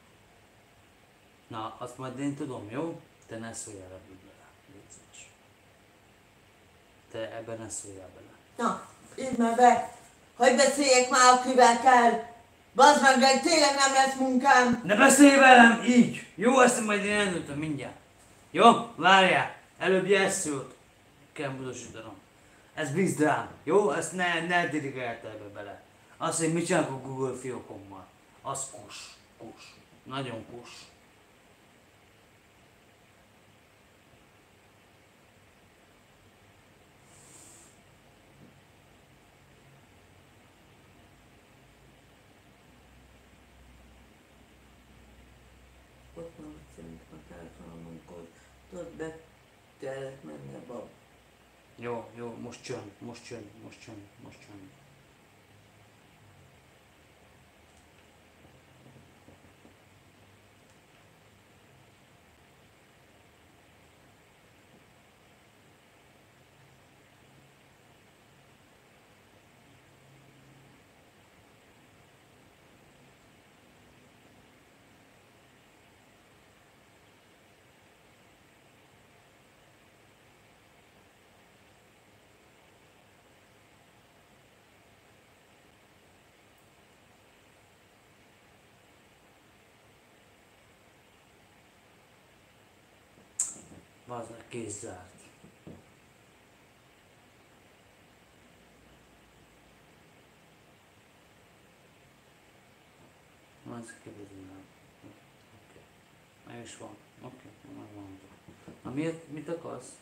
Na, azt majd én tudom, jó? Te ne szóljál ebbe bele. Légy szíves. Te ebben ne szóljál bele. na, írd már be, hogy beszéljek már, akivel kell. Bazd meg, de tényleg nem lesz munkám. Ne beszélj velem így! Jó, ezt majd én eldöntöm mindjárt. Jó? Várjál! Előbb jelszót kell módosítanom. Ez bízd rám, jó? Ezt ne dirigálj ebbe bele. Azt, hogy mit csinálok a Google fiókommal. Az kus. Kus. Nagyon kus. Ott van szerintem a telefonomon, tudod, be kellett menni a bab. Jó, most csönd. Bazd meg, kész zárt. Az kérdezem. Oké. Meg is van. Oké, megvan. Na mit akarsz?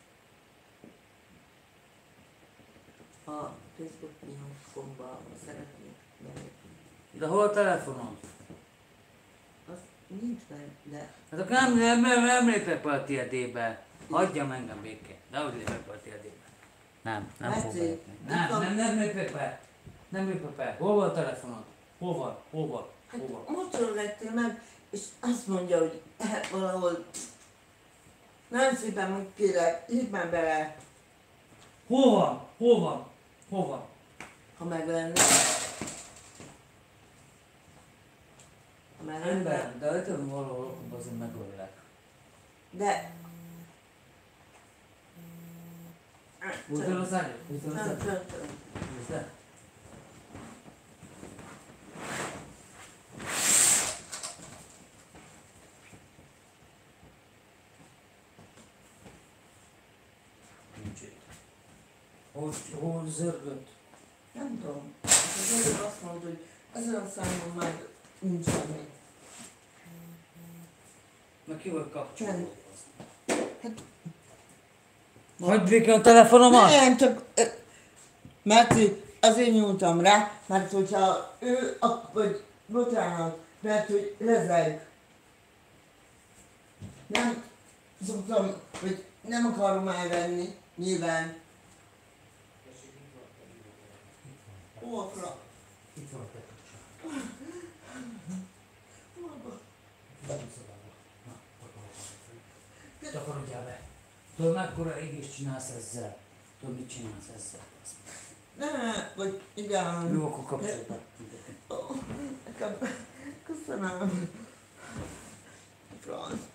A Facebook nyomkomba szeretnék belépni. De hol a telefonod? Az nincs meg, de... Hát akkor nem lépek be a tiédébe. Hagyjam engem békén. Nehogy lépek be a tiédébe. Nem fog Látszik. belépni. Nem lépek be. Nem lépek be. Hol van a telefonod? Hol van? Hát motorról lettél meg, és azt mondja, hogy valahol... Nem szépen úgy kérlek, írd már bele, Hol van? ha meg lenne. Ha meg lenne. Ember, de ötön valahol azért megöllek. De... Húzol az ágyat? Tudom. Húzd le. Nincs itt. Hol zörgött? Nem tudom. Az előbb azt mondta, hogy ezen a számon már nincs semmi. Meg ki vagy kapcsolva? Hát... Hagyd békén a telefonomat! Nem, csak... Mert azért nyúltam rá, mert hogyha ő, vagy bocsánat, mert hogy lezeg. Nem szoktam, hogy nem akarom elvenni, nyilván. Óvakra. Itt van a te kapcsolat. Takarodjál be. Tudod, mekkora égést csinálsz ezzel? Tudod, mit csinálsz ezzel? Nem, vagy igen. Jó, akkor kapcsolj be. Nekem, köszönöm. Franc.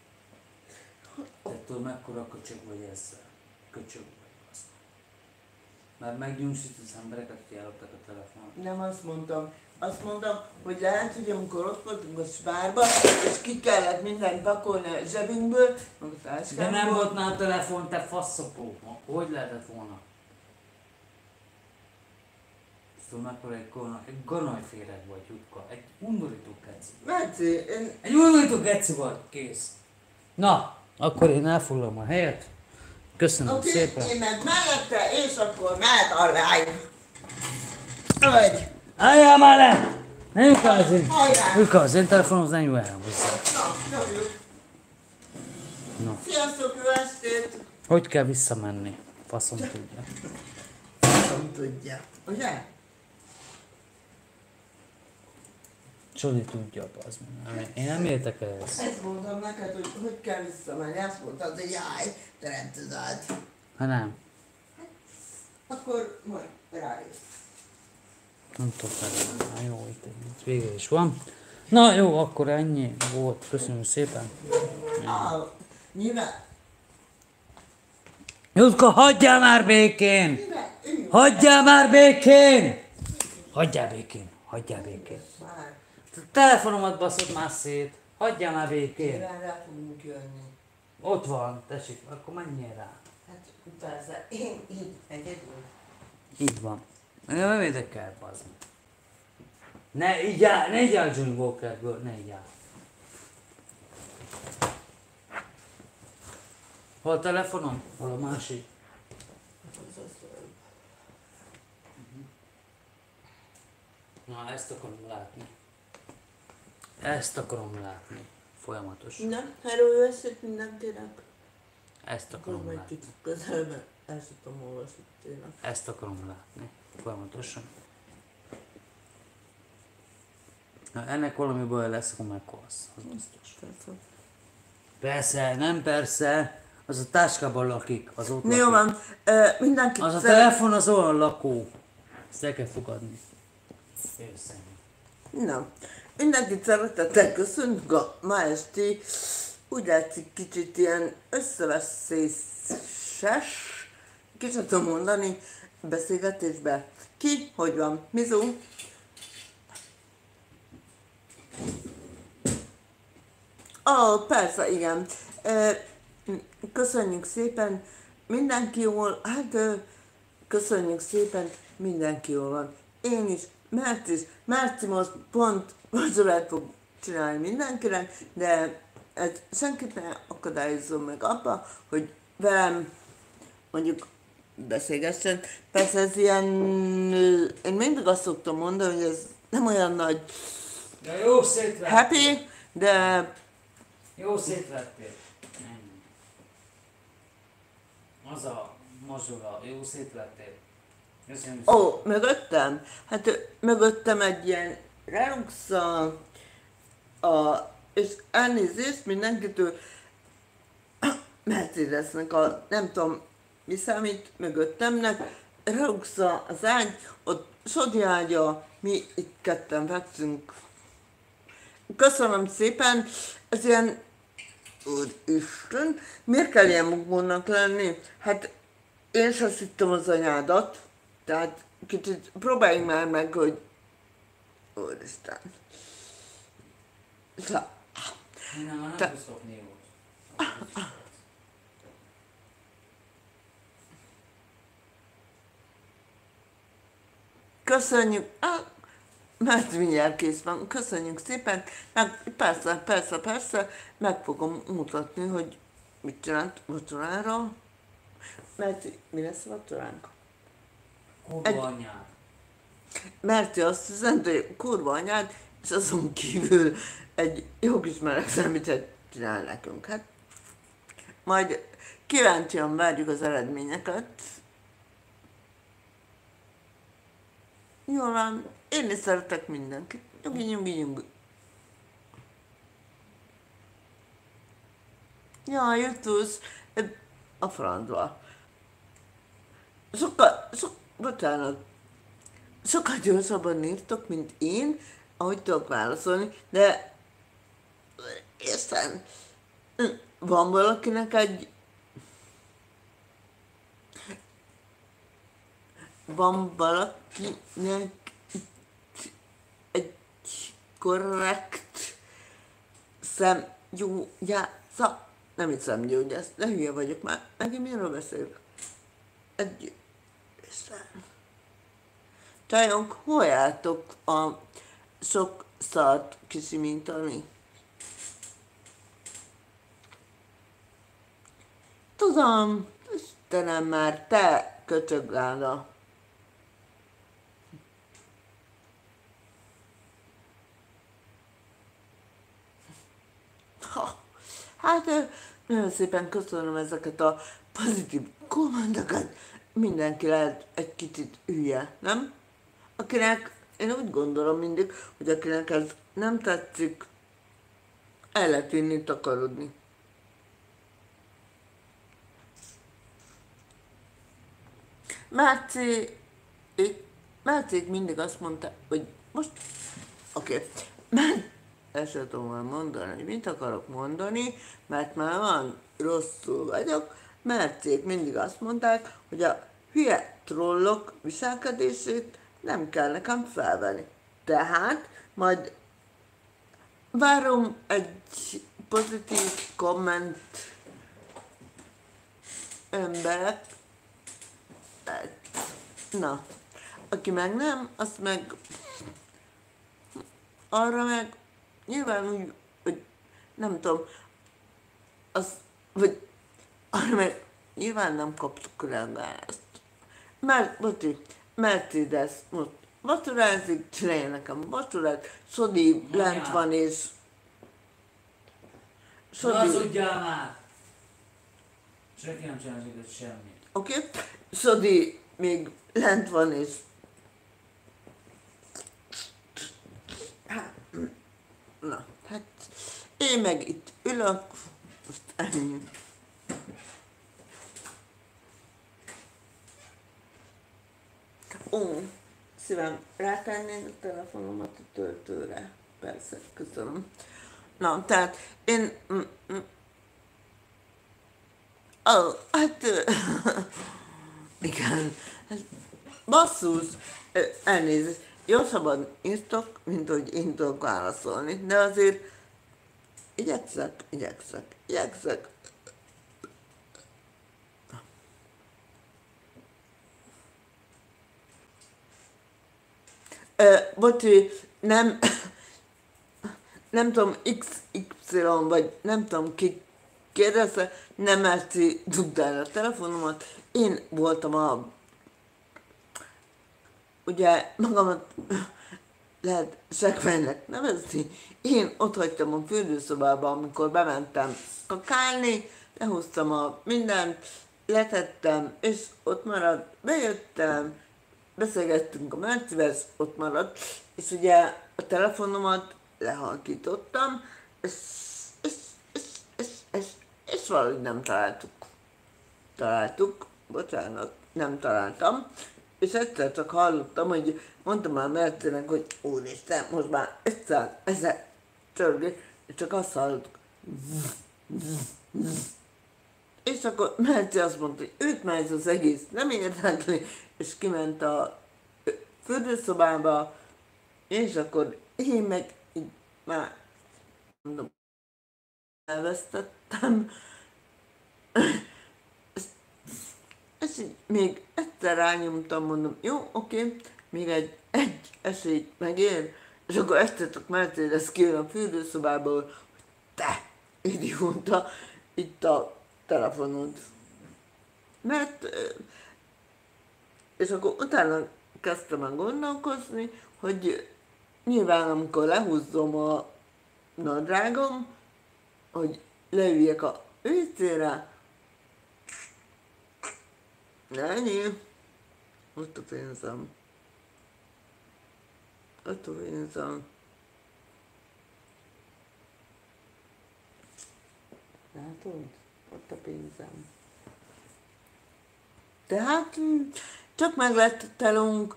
Te tudod, mekkora köcsög vagy ezzel? Köcsög vagy azt. Mert meggyújtsítasz embereket, hogy elloptak a telefonot. Nem azt mondtam. Azt mondtam, hogy lehet, hogy amikor ott voltunk a spárba, és ki kellett mindent pakolni a zsebünkből, meg a táskánkból. De nem volt már a telefon, te faszopó. Hogy lehetett volna? Tudod, mekkora egy ganajféreg vagy, Jutka. Egy undorító keci. Meci, én... Egy undorító keci vagy. Kész. Na, akkor én elfoglalom a helyet. Köszönöm szépen. Én meg mellette, és akkor mehet a live. Vagy. Álljál már le! Ne lyukál az én... Hajrá! Lyukál az én telefonomhoz, ne nyújjál hozzá. Na, nyomjuk. No. Sziasztok, jó estét! Hogy kell visszamenni? Faszom tudja. Nem tudja. Ugye? Csoli tudja, az. Én nem értek ehhez. Ezt mondtam neked, hogy kell visszamenni. Azt mondtad, hogy jaj, te nem tudod. Ha nem. Akkor majd rájössz. Nem tudok meg. Na jó, itt vége is van. Na jó, akkor ennyi volt. Köszönöm szépen. Nyilván. Jutka, hagyjál már békén! Hagyjál már békén! Hagyjál békén, hagyjál békén. Már. A telefonomat baszod már szét. Hagyjál már békén. Nyilván rá fogunk jönni. Ott van, tessék, akkor menjél rá. Hát persze, én így egyedül. Így van. Engem nem érdekel, bazd meg. Ne így áll Johnny Walkerből, ne így áll. Hol a telefonom? Hol a másik? Na, ezt akarom látni. Ezt akarom látni. Folyamatosan. Na, hello, jössz mindenkinek. Ezt Akkor akarom majd látni. kicsit közelben el tudom olvasni tényleg. Ezt akarom látni. Folyamatosan. Ha ennek valami baj lesz, akkor meghalsz. Az biztos. Persze. Persze, nem persze. Az a táskában lakik, az ott Jó lakik. van, mindenkit Az a telefon az olyan lakó. Ezt el kell fogadni. Őszintén. Na, mindenkit szeretettel köszönjük a ma esti, úgy látszik kicsit ilyen összeveszéses, ki sem tudom mondani, beszélgetésbe. Ki? Hogy van? Mizu? Persze, igen. Köszönjük szépen, mindenki jól, köszönjük szépen, mindenki jól van. Én is, Márci most pont vacsorát fog csinálni mindenkinek, de ez senkit ne akadályozzon meg abba, hogy velem mondjuk beszélgessen. Persze ez ilyen, én mindig azt szoktam mondani, hogy ez nem olyan nagy De jó szétvettél. happy, de Jó szétvettél. Ennyi. Az a mazsola, jó szétvettél. Köszönöm szépen. mögöttem? Hát mögöttem egy ilyen Reluxa, és elnézést mindenkitől, Mercedesnek a, nem tudom, mi számít mögöttemnek, Reluxa az ágy, ott Sodi ágya, mi itt ketten fekszünk. Köszönöm szépen, ez ilyen, úristen, miért kell ilyen mugónak lenni? Hát én sem szittem az anyádat, tehát kicsit próbáljunk már meg, hogy úristen. Szóval, Én nem Te- pusztok névot. köszönjük, mert mindjárt kész van, köszönjük szépen, meg persze, meg fogom mutatni, hogy mit csinált vacsorára, mert mi lesz a vacsoránk? Kurva anyád. Mert azt üzente, hogy kurva anyád, és azon kívül egy jó kis meleg szemétet csinál nekünk. Hát majd kíváncsian várjuk az eredményeket. Jól van, én is szeretek mindenkit. Nyugi. Ja, jöttősz a francba. Bocsánat, sokkal gyorsabban írtok, mint én, ahogy tudok válaszolni, de értem, van valakinek egy korrekt szemgyógyásza, nem egy szemgyógyász, de hülye vagyok már, megint miről beszélek? Egy Csajok, hol jártok a sok szart kisimítani? Tudom, Istenem már, te köcsögláda. Hát nagyon szépen köszönöm ezeket a pozitív kommentokat. Mindenki lehet egy kicsit hülye, nem? Akinek én úgy gondolom mindig, hogy akinek ez nem tetszik, el lehet vinni takarodni. Márci, Márcék mindig azt mondta, hogy most, oké, ezt sem tudom már mondani, hogy mit akarok mondani, mert már van rosszul vagyok. Márcék mindig azt mondták, hogy a hülye trollok viselkedését nem kell nekem felvenni. Tehát majd várom egy pozitív komment emberek. Na, aki meg nem, azt meg arra meg nyilván úgy, hogy nem tudom, az, vagy arra meg nyilván nem kaptuk reagálást. Mert, bocsi, Mercedes most vacsorázik, csinálja nekem vacsorát, Szodi lent van és... Hazudjál már! Senki nem csinál semmit. Oké? Szodi még lent van és... Na, hát én meg itt ülök, most ennyi. Ó, szívem, rátennéd a telefonomat a töltőre. Persze, köszönöm. Na, tehát én... Hát... igen. Basszus, elnézést. Gyorsabban írtok, mint hogy én tudok válaszolni, de azért igyekszek. Bocsi, nem tudom, XY, vagy nem tudom ki kérdezte, nem Merci dugd el a telefonomat. Én voltam ugye magamat lehet sekvennek nevezni. Én ott hagytam a fürdőszobába, amikor bementem kakálni, lehoztam a mindent, letettem, és ott maradt, bejöttem, beszélgettünk a Mercivel, ott maradt, és ugye a telefonomat lehalkítottam, és valahogy nem találtuk, bocsánat, nem találtam, és egyszer csak hallottam, hogy mondtam már Mercinek, hogy úristen, most már egyszer csörgés, és csak azt hallottuk. És akkor Merci azt mondta, hogy őt már ez az egész nem érdekli, és kiment a fürdőszobába, és akkor én meg így már mondom, elvesztettem. És így még egyszer rányomtam, mondom, jó, oké, még egy esélyt megér, és akkor egyszer csak Mercedes kijön a fürdőszobából, hogy te, idióta, itt a telefonod. Mert, és akkor utána kezdtem el gondolkozni, hogy nyilván amikor lehúzzom a nadrágom, hogy leüljek a WC-re, ennyi, ott a pénzem. Látod? Ott a pénzem. Tehát csak meg lett telunk.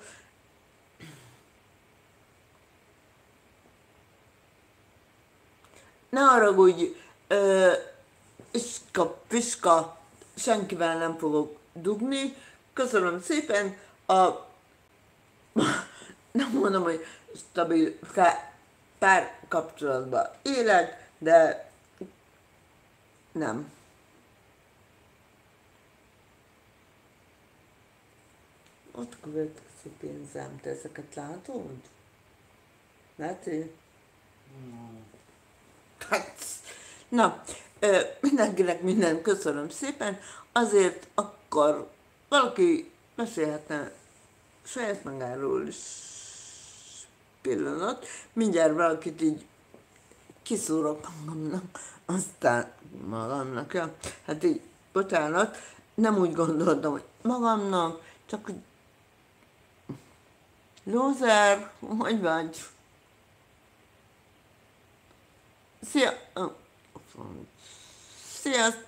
Ne haragudj, piska, senkivel nem fogok dugni. Köszönöm szépen. Nem mondom, hogy stabil pár kapcsolatban élek, de nem. Ott következő pénzem, te ezeket látod? Látod? Na, mindenkinek minden köszönöm szépen, azért akkor valaki mesélhetne saját magáról is pillanat, mindjárt valakit így kiszúrok magamnak, ja. Hát így, bocsánat, nem úgy gondoltam, hogy magamnak, csak Lózer, hogy vagy? Szia! Sziasztok!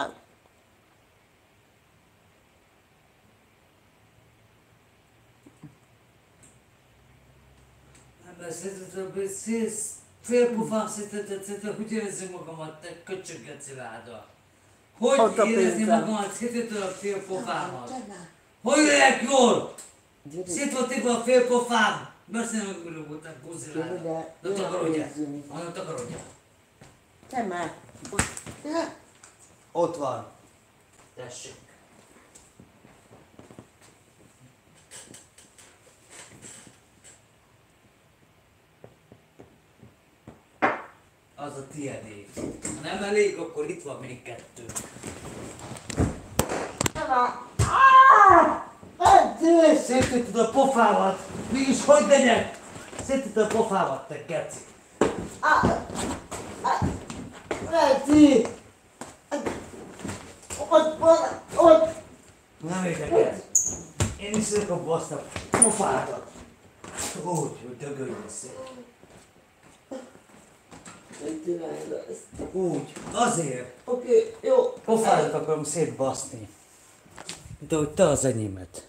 Félpofán szétetett, hogy érezni magamat, te köcsöggeci láda. Hogy Ott a érezni pénzem. magamat, szétetől a félpofámat? Hogy legyek jól? Szét volt égve a félpofám! Beszélj meg, hogy voltál, búziláda. Na takarodjál! Na takarodjál! Te már! Ott van. Tessék. Az a tiéd. Ha nem elég, akkor itt van még 2. Szétütöd a pofámat! Mégis hogy legyek? Szétütöd a pofámat, te geci! Leci! Ott! Nem érdekel. Én is szépen azt a pofádat. Úgy, hogy dögöljön szét. Úgy, azért. Oké, jó. Pofádat akarom szétbaszni. De hogy te az enyémet.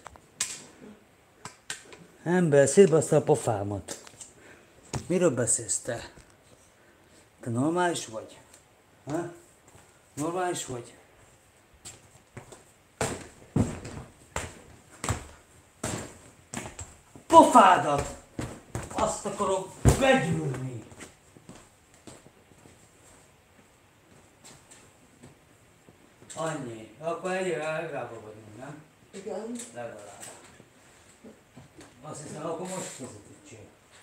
Ember, szétbaszta a pofámat. Miről beszélsz te? Te normális vagy? Ha? Normális vagy? Pofádat! Azt akarom begyűlni. Annyi. Akkor egyre legalább vagyunk, nem? Igen. Legalább. Azt hiszem, akkor most pozitív csinál.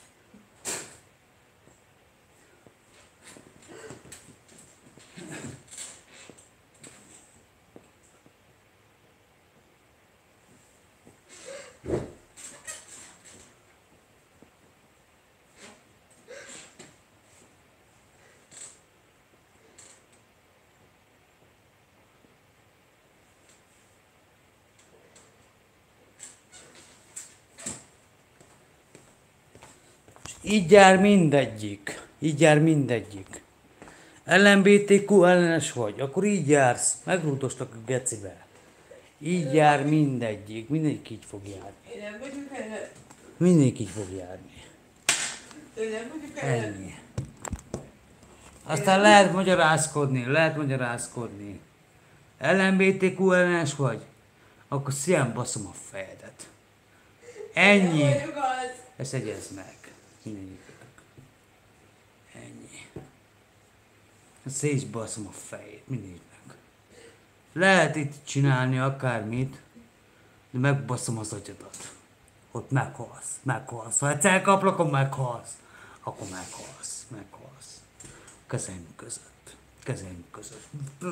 Így jár mindegyik. Így jár mindegyik. LMBTQ ellenes vagy, akkor így jársz. Megrúdostak a gecibe. Így jár mindegyik. Mindegyik így fog járni. Én nem vagyok ellen. Mindegyik így fog járni. Én nem vagyok ellen. Ennyi. Aztán lehet magyarázkodni. LMBTQ ellenes vagy, akkor szépen baszom a fejedet. Ennyi. Nem vagyok az. Ezt egyezd meg. Mindegyiknek. Ennyi. Szét is baszom a fejét. Mindegyiknek. Lehet itt csinálni akármit, de megbaszom az agyadat. Ott meghalsz. Ha egyszer elkaplak, akkor meghalsz. Akkor meghalsz. Kezeim között.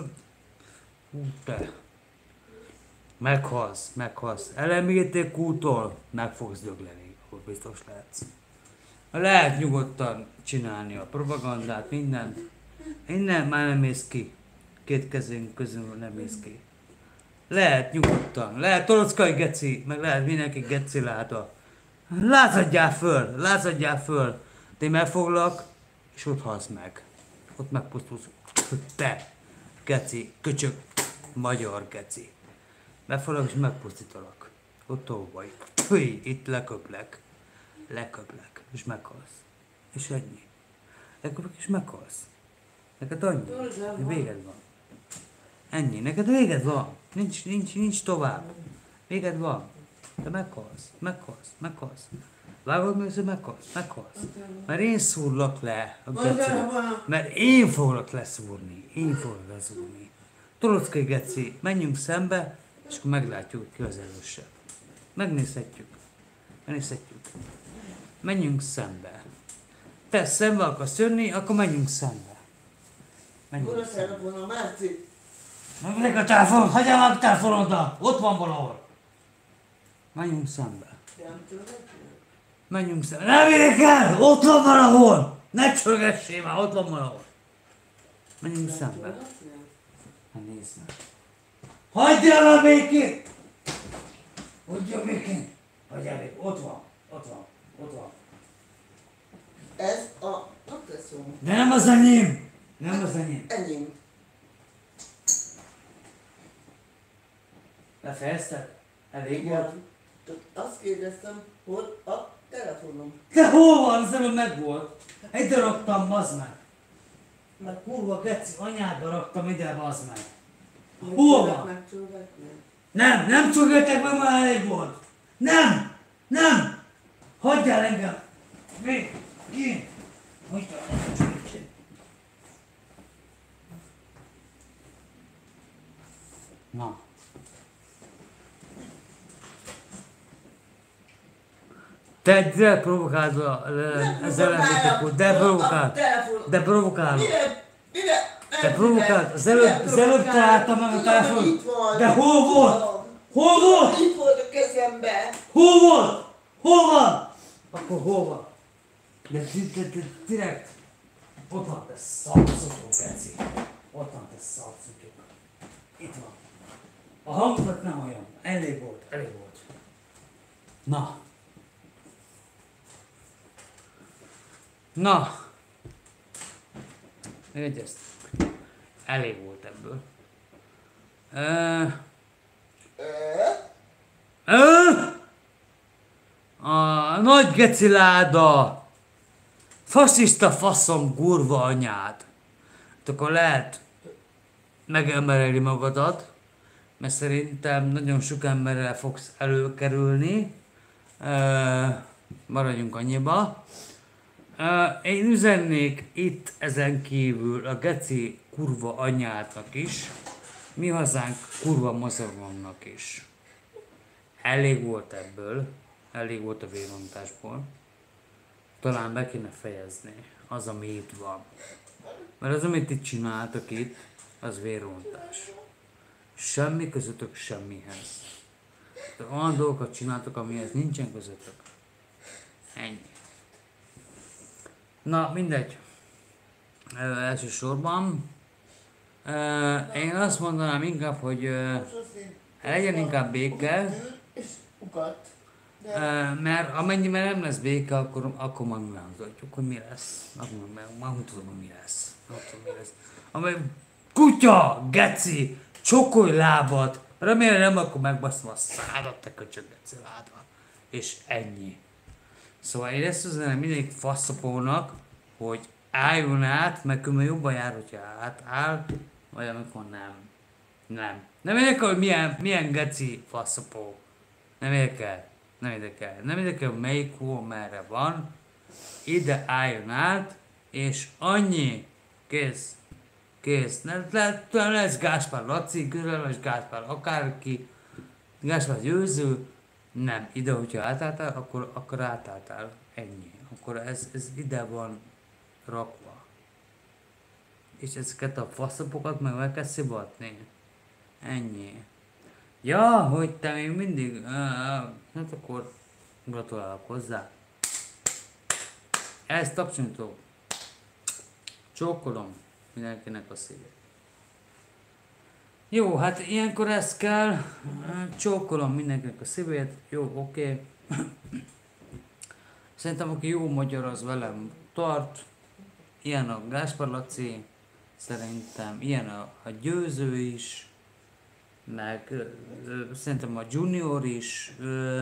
Te. Meghalsz. LMBTQ-tól meg fogsz dögleni, akkor biztos lehetsz. Lehet nyugodtan csinálni a propagandát, mindent. Innen már nem mész ki. 2 kezünk közül nem mész ki. Lehet nyugodtan. Lehet Torockai geci, meg lehet mindenki geci láta. Lázadjál föl. De én megfoglak, és ott halsz meg. Ott megpusztulsz. Te, geci, köcsög, magyar geci. Megfoglak és megpusztítalak. Ott vagy. Fúj, itt leköplek, és meghalsz. És ennyi. Leköplek és meghalsz. Neked annyi. Véged van. Ennyi. Neked véged van. Nincs tovább. Véged van. Te meghalsz. Vágod meg, hogy meghalsz. Mert én szúrlak le a gecibe. Mert én foglak leszúrni. Torockai geci, menjünk szembe, és akkor meglátjuk, ki az erősebb. Megnézhetjük. Menjünk szembe. Te szembe akarsz jönni, akkor menjünk szembe. Hol a telefonom, Márci? Megleg a telefon, hagyjál már a telefonodat! Ott van valahol. Menjünk szembe. Nem érek el! Ott van valahol! Ne csörgessél már, ott van valahol. Menjünk szembe. Hát nézd meg. Hagyd el a békét! Hagyjál békén! Ott van. Ott van. Ez a napresszó. De nem az enyém! Nem az enyém. Enyém. Befejezted? Elég volt? Azt kérdeztem, hogy a telefonom. De hol van? Az előbb meg volt. Ide raktam, bazd meg. Mert kurva geci, anyádba raktam ide, bazd meg. Hol van? Megcsörgetni? Nem csöggetek meg, már elég volt. Nem! Hagyjál engem. Én. Hagyjál engem. Na. Te provokálod ezzel elfogytakot, de provokálod. De provokált, az előbb találtam meg a telefon. De hol volt? Hol volt? Itt volt a kezembe. Hol volt? Hol van? Akkor hol van? De direkt. Ott van, te szarszotó, geci. Ott van, te szarszotó. Itt van. A hangulat nem olyan. Elég volt. Na. Egyeztük. Elég volt ebből. A nagy geci láda. Fasiszta faszom, kurva anyád. Akkor lehet megemelni magadat, mert szerintem nagyon sok emberrel fogsz előkerülni. Maradjunk annyiba. Én üzennék itt ezen kívül a geci kurva anyádnak is, mi hazánk kurva mozgalomnak is. Elég volt ebből, elég volt a vérontásból. Talán be kéne fejezni az, ami itt van. Mert az, amit itt csináltak itt, az vérontás. Semmi közöttök semmihez. De olyan dolgokat csináltok, amihez nincsen közöttök. Ennyi. Na, mindegy. Elsősorban én azt mondanám inkább, hogy legyen inkább béke, mert amennyiben nem lesz béke, akkor majd megmutatjuk, hogy mi lesz. Megmutatom, hogy mi lesz. Amely kutya, geci, csokolj lábad, remélem nem akkor megbasztom a szádat, te köcsög geci ládva. És ennyi. Szóval én ezt üzenem mindenki faszapónak, hogy álljon át, mert különben jobban jár, hogyha átáll, vagy amikor nem. Nem érdekel, hogy milyen geci faszapó. Nem érdekel. Nem érdekel, hogy melyik hol merre van. Ide álljon át, és annyi. Kész. Nem lesz Gáspár Laci, külön lesz Gáspár akárki, Gáspár Győző. Nem, ide, hogyha átálltál, akkor átálltál. Ennyi. Akkor ez ide van rakva. És ezeket a faszapokat meg kell szivatni. Ennyi. Ja, hogy te még mindig... hát akkor gratulálok hozzá. Ezt tapsoljatok. Csókolom mindenkinek a szívét. Jó, hát ilyenkor ezt kell. Csókolom mindenkinek a szívét. Jó, oké. Szerintem aki jó magyar, az velem tart. Ilyen a Gáspár Laci. Szerintem ilyen a Győző is. Meg szerintem a Junior is.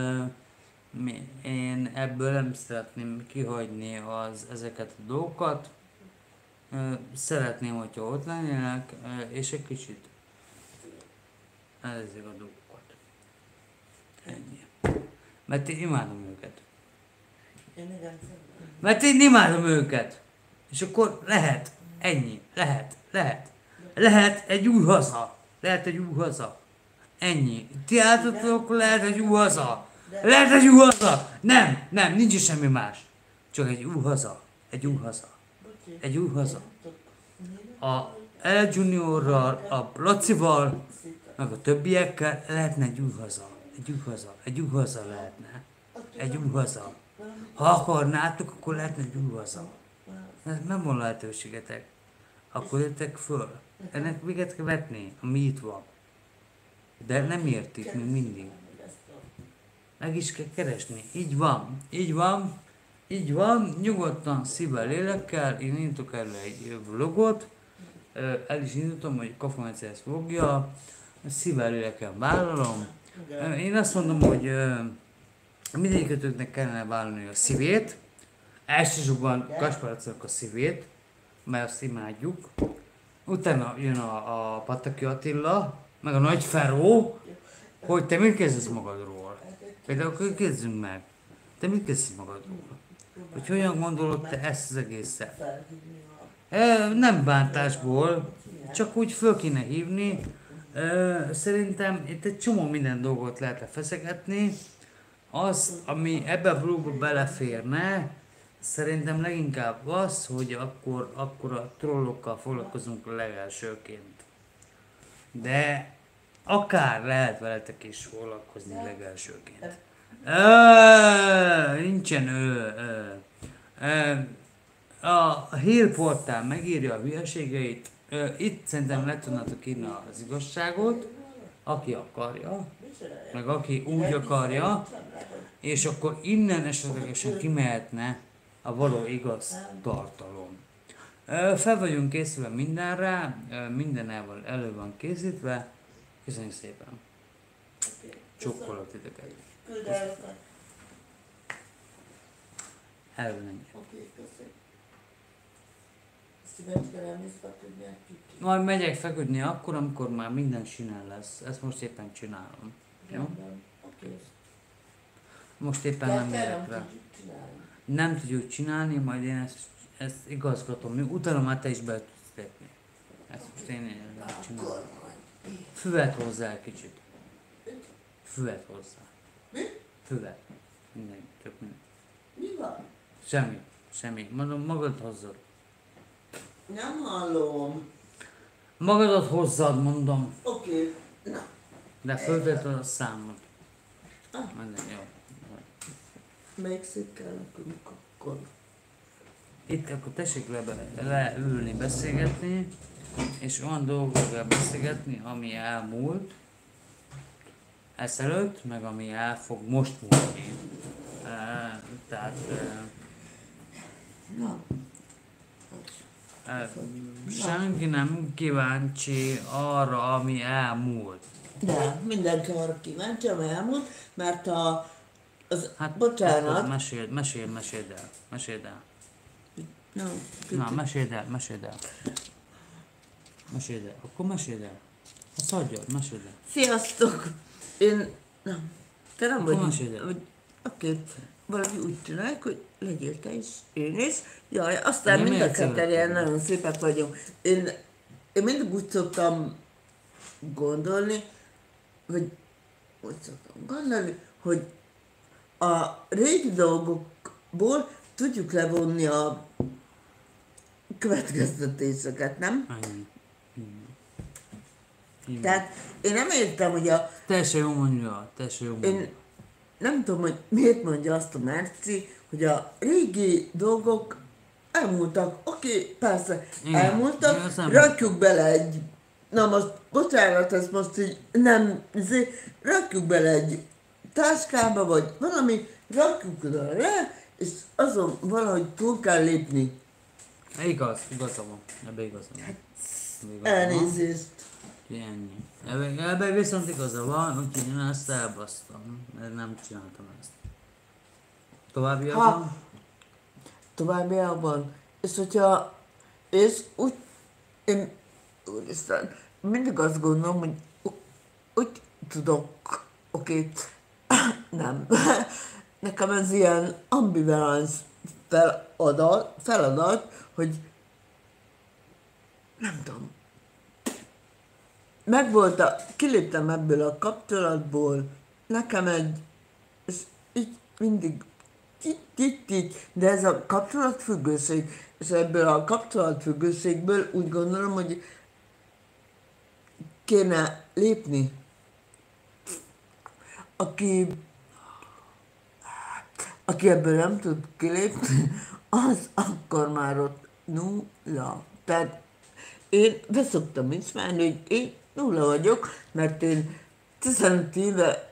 Én ebből nem szeretném kihagyni ezeket a dolgokat. Szeretném, hogyha ott lennének, és egy kicsit elezzik a dolgokat. Ennyi. Mert én imádom őket. Mert én imádom őket. És akkor lehet. Ennyi. Lehet egy új haza. Ennyi. Ti álltatok, lehet egy új haza. Nem, nincs is semmi más. Csak egy új haza. A El Juniorral, a Lacival, meg a többiekkel lehetne egy új haza lehetne. Ha akarnátok, akkor lehetne egy új haza. Nem van lehetőségetek. Akkor jöttek föl. Ennek véget kell vetni, ami itt van. De nem értik még mindig. Meg is kell keresni. Így van. Így van, nyugodtan szívvel, lélekkel, én indítok erre egy vlogot, el is indítom, hogy Kafameces vlogja, szívvel, lélekkel vállalom. Én azt mondom, hogy mindegyikötöknek kellene vállalni a szívét, elsősorban Kasparcnak a szívét, mert azt imádjuk. Utána jön a Pataki Attila, meg a Nagy Feró, hogy te mit kezdesz magadról? Például akkor kezdjünk meg. Te mit kezdesz magadról? Hogy hogyan gondolod te ezt az egészet? Nem bántásból, csak úgy föl kéne hívni. Szerintem itt egy csomó minden dolgot lehetne feszegetni. Az, ami ebbe a vlogba beleférne, szerintem leginkább az, hogy akkor a trollokkal foglalkozunk legelsőként. De akár lehet veletek is foglalkozni legelsőként. Nincsen a hírportál megírja a hülyeségeit. Itt szerintem le tudnátok írni az igazságot, aki akarja, meg aki úgy akarja, és akkor innen esetlegesen kimehetne a való igaz tartalom. Fel vagyunk készülve mindenre, minden elő van készítve. Köszönjük szépen! Csókolok titeket! Elmenjünk. Majd megyek feküdni akkor, amikor már minden sinel lesz. Ezt most éppen csinálom. Jó? Most éppen nem érek rá. Nem tudjuk csinálni, majd én ezt igazgatom. Utána már te is be tudsz lépni. Ezt most én csinálom. Füvet hozzá egy kicsit. Füvet hozzá. Mi? Füvet. Minden, tök minden. Mi van? Semmi. Mondom, magad hozzad. Nem hallom. Magadat hozzad, mondom. Oké. Na. De fölvetted a számot. Minden jó. Melyik szék kell akkor? Itt akkor tessék leülni, beszélgetni, és olyan dolgokról kell beszélgetni, ami elmúlt, ezelőtt, meg ami el fog most múlni. Tehát senki nem kíváncsi arra, ami elmúlt. De mindenki arra kíváncsi, ami elmúlt, mert Hát, bocsánat. Akkor meséld el. Na, meséld el. Akkor meséld el. Azt hagyjad, meséld el. Sziasztok! Te nem Akkor vagy... meséld el. Oké, valami úgy csinálják, hogy legyél te is, én is. Jaj, aztán Én mind a miért ketten szeretem? ilyen nagyon szépek vagyunk. Én mindig úgy szoktam gondolni, hogy a régi dolgokból tudjuk levonni a következtetéseket, nem? Ennyi. Tehát én nem értem, hogy Teljesen jó mondja. én nem tudom, hogy miért mondja azt a Merci, hogy a régi dolgok elmúltak. Oké, persze, Igen, elmúltak, igen, az nem- rakjuk bele egy... Na most, bocsánat, ezt most így nem... Rakjuk bele egy táskába, vagy valami, rakjuk oda le, és azon valahogy túl kell lépni. Igazam van. Ebbe igazam van. Elnézést. Ennyi. Ebbe viszont igaza van, úgyhogy én ezt elbasztam, mert nem csináltam ezt. Továbbiakban? Továbbiakban. És úristen, mindig azt gondolom, hogy úgy tudok, nem. Nekem ez ilyen ambivalens feladat, hogy nem tudom. Kiléptem ebből a kapcsolatból, nekem és így mindig de ez a kapcsolatfüggőség, és ebből a kapcsolatfüggőségből úgy gondolom, hogy kéne lépni. Aki ebből nem tud kilépni, az akkor már ott nulla. Tehát én beszoktam ismerni, hogy én nulla vagyok, mert én 15 éve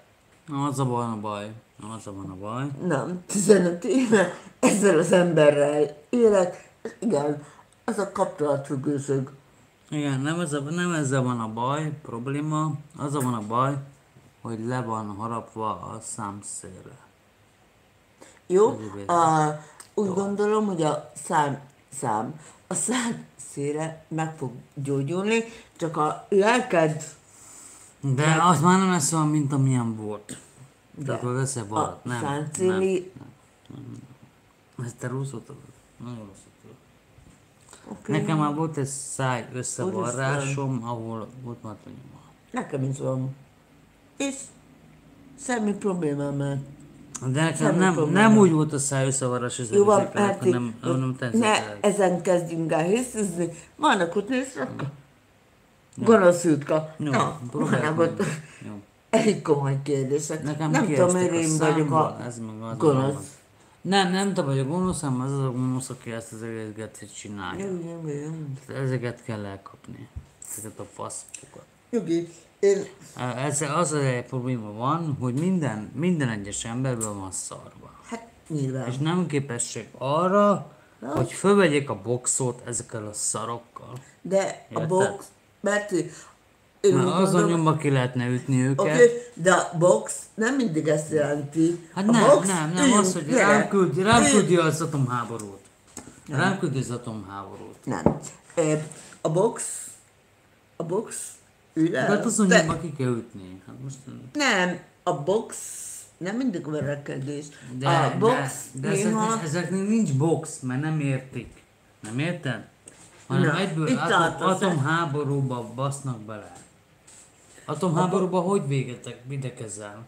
Az a van a baj. Az a van a baj. Nem, 15 éve ezzel az emberrel élek, és igen, az a kapcsolatfüggőség. Igen, nem ezzel van a baj, probléma. Az a van a baj, hogy le van harapva a számszélre. Jó? Úgy gondolom, hogy a szám szére meg fog gyógyulni, csak a lelked, De az már nem lesz olyan, mint amilyen volt. Tehát hogy lesz-e a valat? Nem. szánszéli, Ezt te rosszul tudod. Nagyon rosszul tudod. oké. Nekem már volt egy száj összevarrásom, ahol volt már nyoma. Nekem is van. És semmi problémám. De nekem Semmi nem probléma. úgy volt a száj összevarrás, Jó van, hanem ne tenzetelek. ezen kezdjünk el hisztizni. Vannak ott nézrak. Gonosz Jutka. Jó, Na, próbáljuk vannak meg. ott Jó. elég komoly kérdések. Nekem Nem tudom, kiestek hogy a én vagyok számból, a ez meg az gonosz. van. Nem te vagy a gonosz, hanem az a gonosz, aki ezt az egészet csinálja. Ezeket kell elkapni. Ezeket a faszpokat. Jogi, én Ez az egy probléma van, hogy minden egyes emberben van szarva. hát nyilván. És nem képesség arra, hogy fölvegyék a boxot ezekkel a szarokkal. De a Érted? box, Berti, én Mert úgy azon gondolom, nyomba ki lehetne ütni őket. oké, de a box nem mindig ezt jelenti. Hát A nem, box, nem, az, hogy gyere. rám küldi az atomháborút. Rám küldi az atomháborút. Nem. A box, ülj le. Hát azon De nyomba ki kell ütni. Hát most, nem, a box nem mindig verekedés. de, A box de néha... ezeknek nincs box, mert nem értik. Nem érted? Hanem Na, egyből itt tartasz, atomháborúba basznak bele. Atomháborúba hogy védekezel?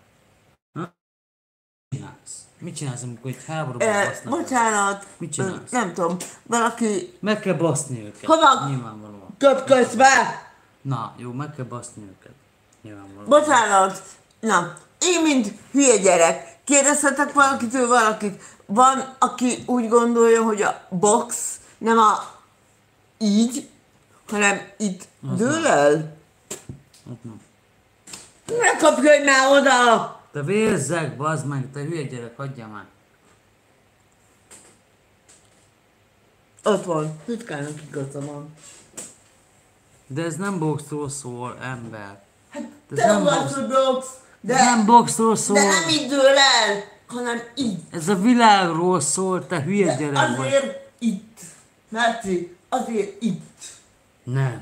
Mit csinálsz, amikor egy háborúban basznak bele? Bocsánat, Mit csinálsz? nem tudom, valaki Meg kell baszni őket. Hova? Nyilvánvalóan. köpködsz be! Na, jó, meg kell baszni őket. Nyilvánvalóan. Bocsánat, na, én mint hülye gyerek, kérdezhetek valakitől valakit. Van, aki úgy gondolja, hogy a box nem a így, hanem itt dől el. Ne kapjaj már oda! Te vérzek, bazd meg, te hülye gyerek, hagyja már. Ott van, Hütkának igaza van. De ez nem boxról szól, ember. Hát Ez te nem vagy box. a box, Ez nem boxról szól. de nem így dől el, hanem így. Ez a világról szól, te hülye De gyerek vagy. azért itt. Márci, azért itt. Nem.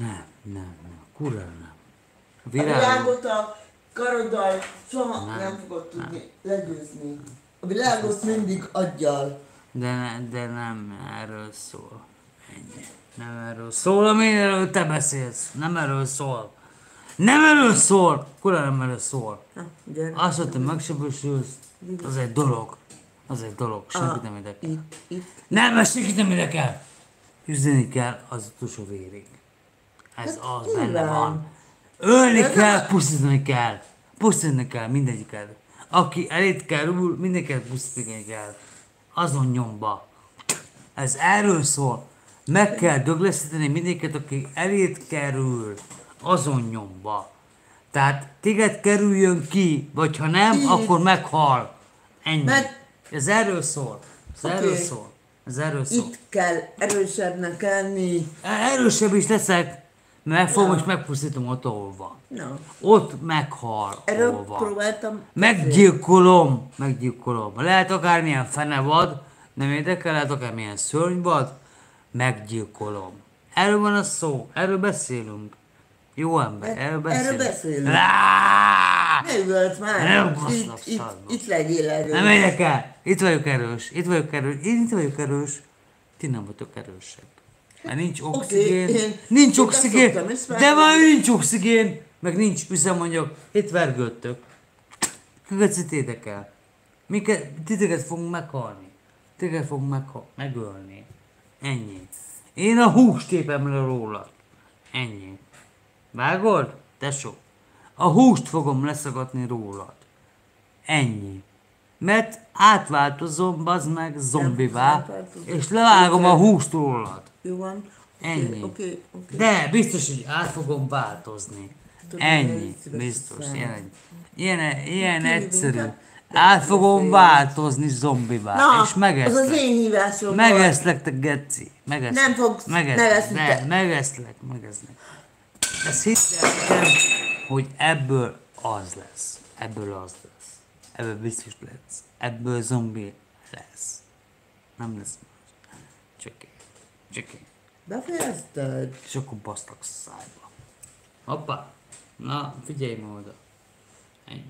Kurva nem. A Világról. világot a karoddal soha Nem. nem fogod tudni legyőzni. A világot mindig aggyal. De nem erről szól. Ennyi. Nem erről szól, amiről te beszélsz. Nem erről szól. Nem erről szól! Kurva nem erről szól. Na, gyere. Azt, hogy te megsebesülsz, az egy dolog. Az egy dolog. Senkit nem érdekel. Itt. Nem, mert senkit nem érdekel. Küzdeni kell az utolsó vérig. Ez az benne nyilván. van. Ölni kell, pusztítani kell. Pusztítani kell mindegyiket. Aki elét kerül, mindenkiket pusztítani kell. Azon nyomba. Ez erről szól. Meg kell dögleszteni mindenkiket, aki elét kerül. Azon nyomba. Tehát téged kerüljön ki, vagy ha nem, Így. akkor meghal. Ennyi. Meg- Ez erről szól. Ez Oké. erről szól. Ez erről szól. Itt kell erősebbnek lenni. Erősebb is leszek, mert fogom és megpusztítom ott, ahol van. Na, Ott meghal, erről ahol van. próbáltam. Meggyilkolom. Lehet akármilyen fenevad, nem érdekel, lehet akármilyen szörnyvad, meggyilkolom. Erről van a szó, erről beszélünk. Jó ember, erről beszélünk. Erről beszélünk. Lá! Ne üvölt már. Nem basznak Itt szarba. itt legyél erős. Nem érdekel. Itt vagyok erős. Én itt vagyok erős. Ti nem vagytok erősek. Mert nincs oxigén. én- Nincs én oxigén. ezt szoktam ismerni. De már nincs oxigén. Meg nincs üzemanyag. Itt vergődtök. Követ érdekel. Titeket fogunk meghalni. Titeket fogunk megölni. Ennyi. Én a húst tépem le rólad. Ennyi. Vágod? Tesó. A húst fogom leszagadni rólad. Ennyi. Mert átváltozom, bazd meg, zombivá, átváltozom. és levágom a húst rólad. Jó van. Ennyi. Oké. De biztos, hogy át fogom változni. Ennyi, biztos, ilyen egyszerű. Át fogom változni zombivá, Na, és az megeszlek. az én hívásom. Megeszlek, te geci. Megeszlek. Nem fogsz megeszni, te. Megeszlek. Ezt hidd el nekem, hogy ebből az lesz. Ebből biztos lesz. Ebből zombi lesz. Nem lesz más. Csak én. Befejezted? És akkor baszlak a szájba. Hoppá. Na, figyelj ma oda. Ennyi.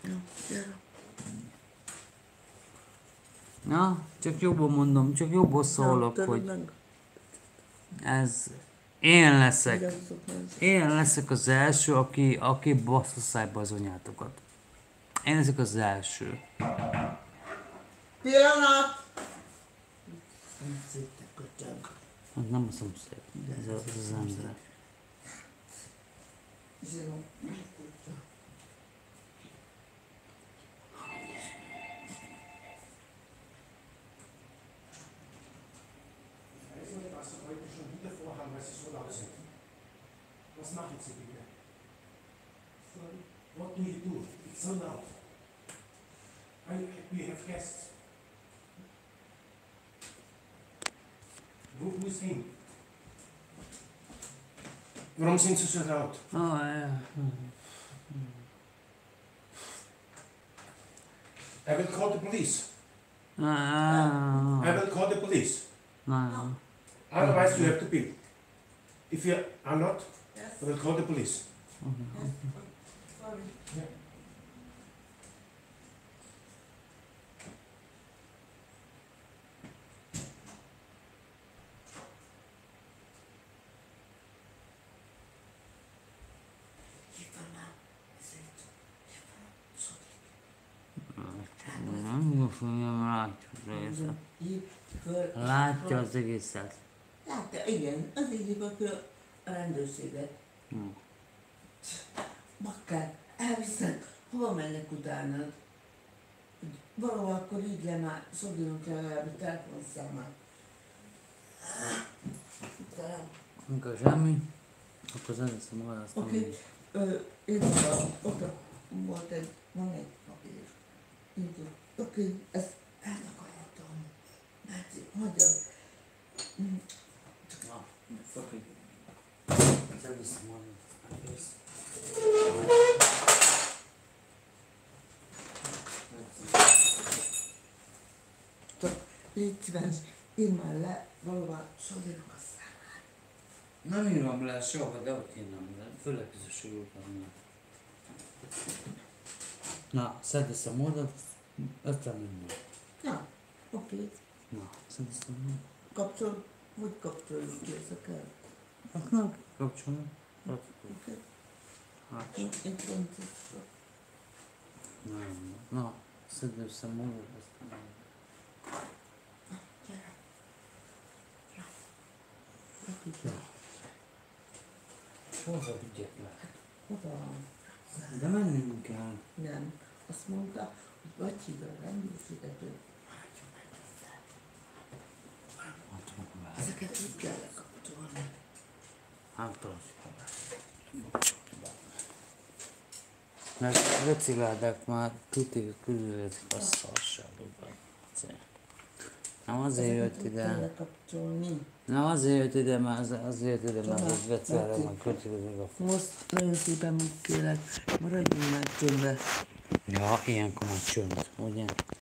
Na, csak jobban mondom, csak jobban szólok, hogy ez... Én leszek az első, aki basz a szájba az anyátokat. Én leszek az első. Pillanat! Hát nem a szomszéd, ez az ember. Was machen Sie bitte? What do you do? It's so loud. We have guests. Wo ist hin? Warum sind Sie so laut? Ja. I will call the police. Ah. I will call the police. No. Otherwise you have to pay. If you are not, Yes. I will call the police. Sorry. Nem fogom látni. Látja az egészet. Látta, igen, azért hívok föl a rendőrséget. Bakker, elviszed, hova mennek utánad? Valahol akkor így le már, szobjunk legalább a telefonszámát. Talán. Amikor semmi, akkor zeneszem arra azt Oké, én ott volt van egy papír. Így, oké, ezt eltakarhatom. Látszik, hagyjad. Na, fucking. Zeneszem arra. Légy szíves, írd már le, valóban Sodinak a számát. Nem írom le soha, de ott írnám le. Főleg közösség után. Na, szedd össze a módot, ötlen minden. Na, oké. Na, szedd össze a módot. Kapcsol, hogy kapcsoljuk ki ezeket? Hát na, kapcsolom. Oké. Hát, Én fontos. na, szedd össze a módot, aztán... Gyere. Hova vigyek le? Oda van. De mennünk kell. Nem. Azt mondta, hogy vagy hívd a rendőrséget, hogy hagyjon meg össze. Ezeket így kell lekapcsolni. Hát az. Mert recikláldák már tuti különlezik a szarságokban. Nem azért jött Ezeket így kell ide. lekapcsolni. Nem azért jött ide, mert azért jött ide, mert hogy recikláldák már kötődik a... Most nagyon szépen úgy kérlek, maradjunk már csöndbe. Ja, ilyenkor már csönd, ugye?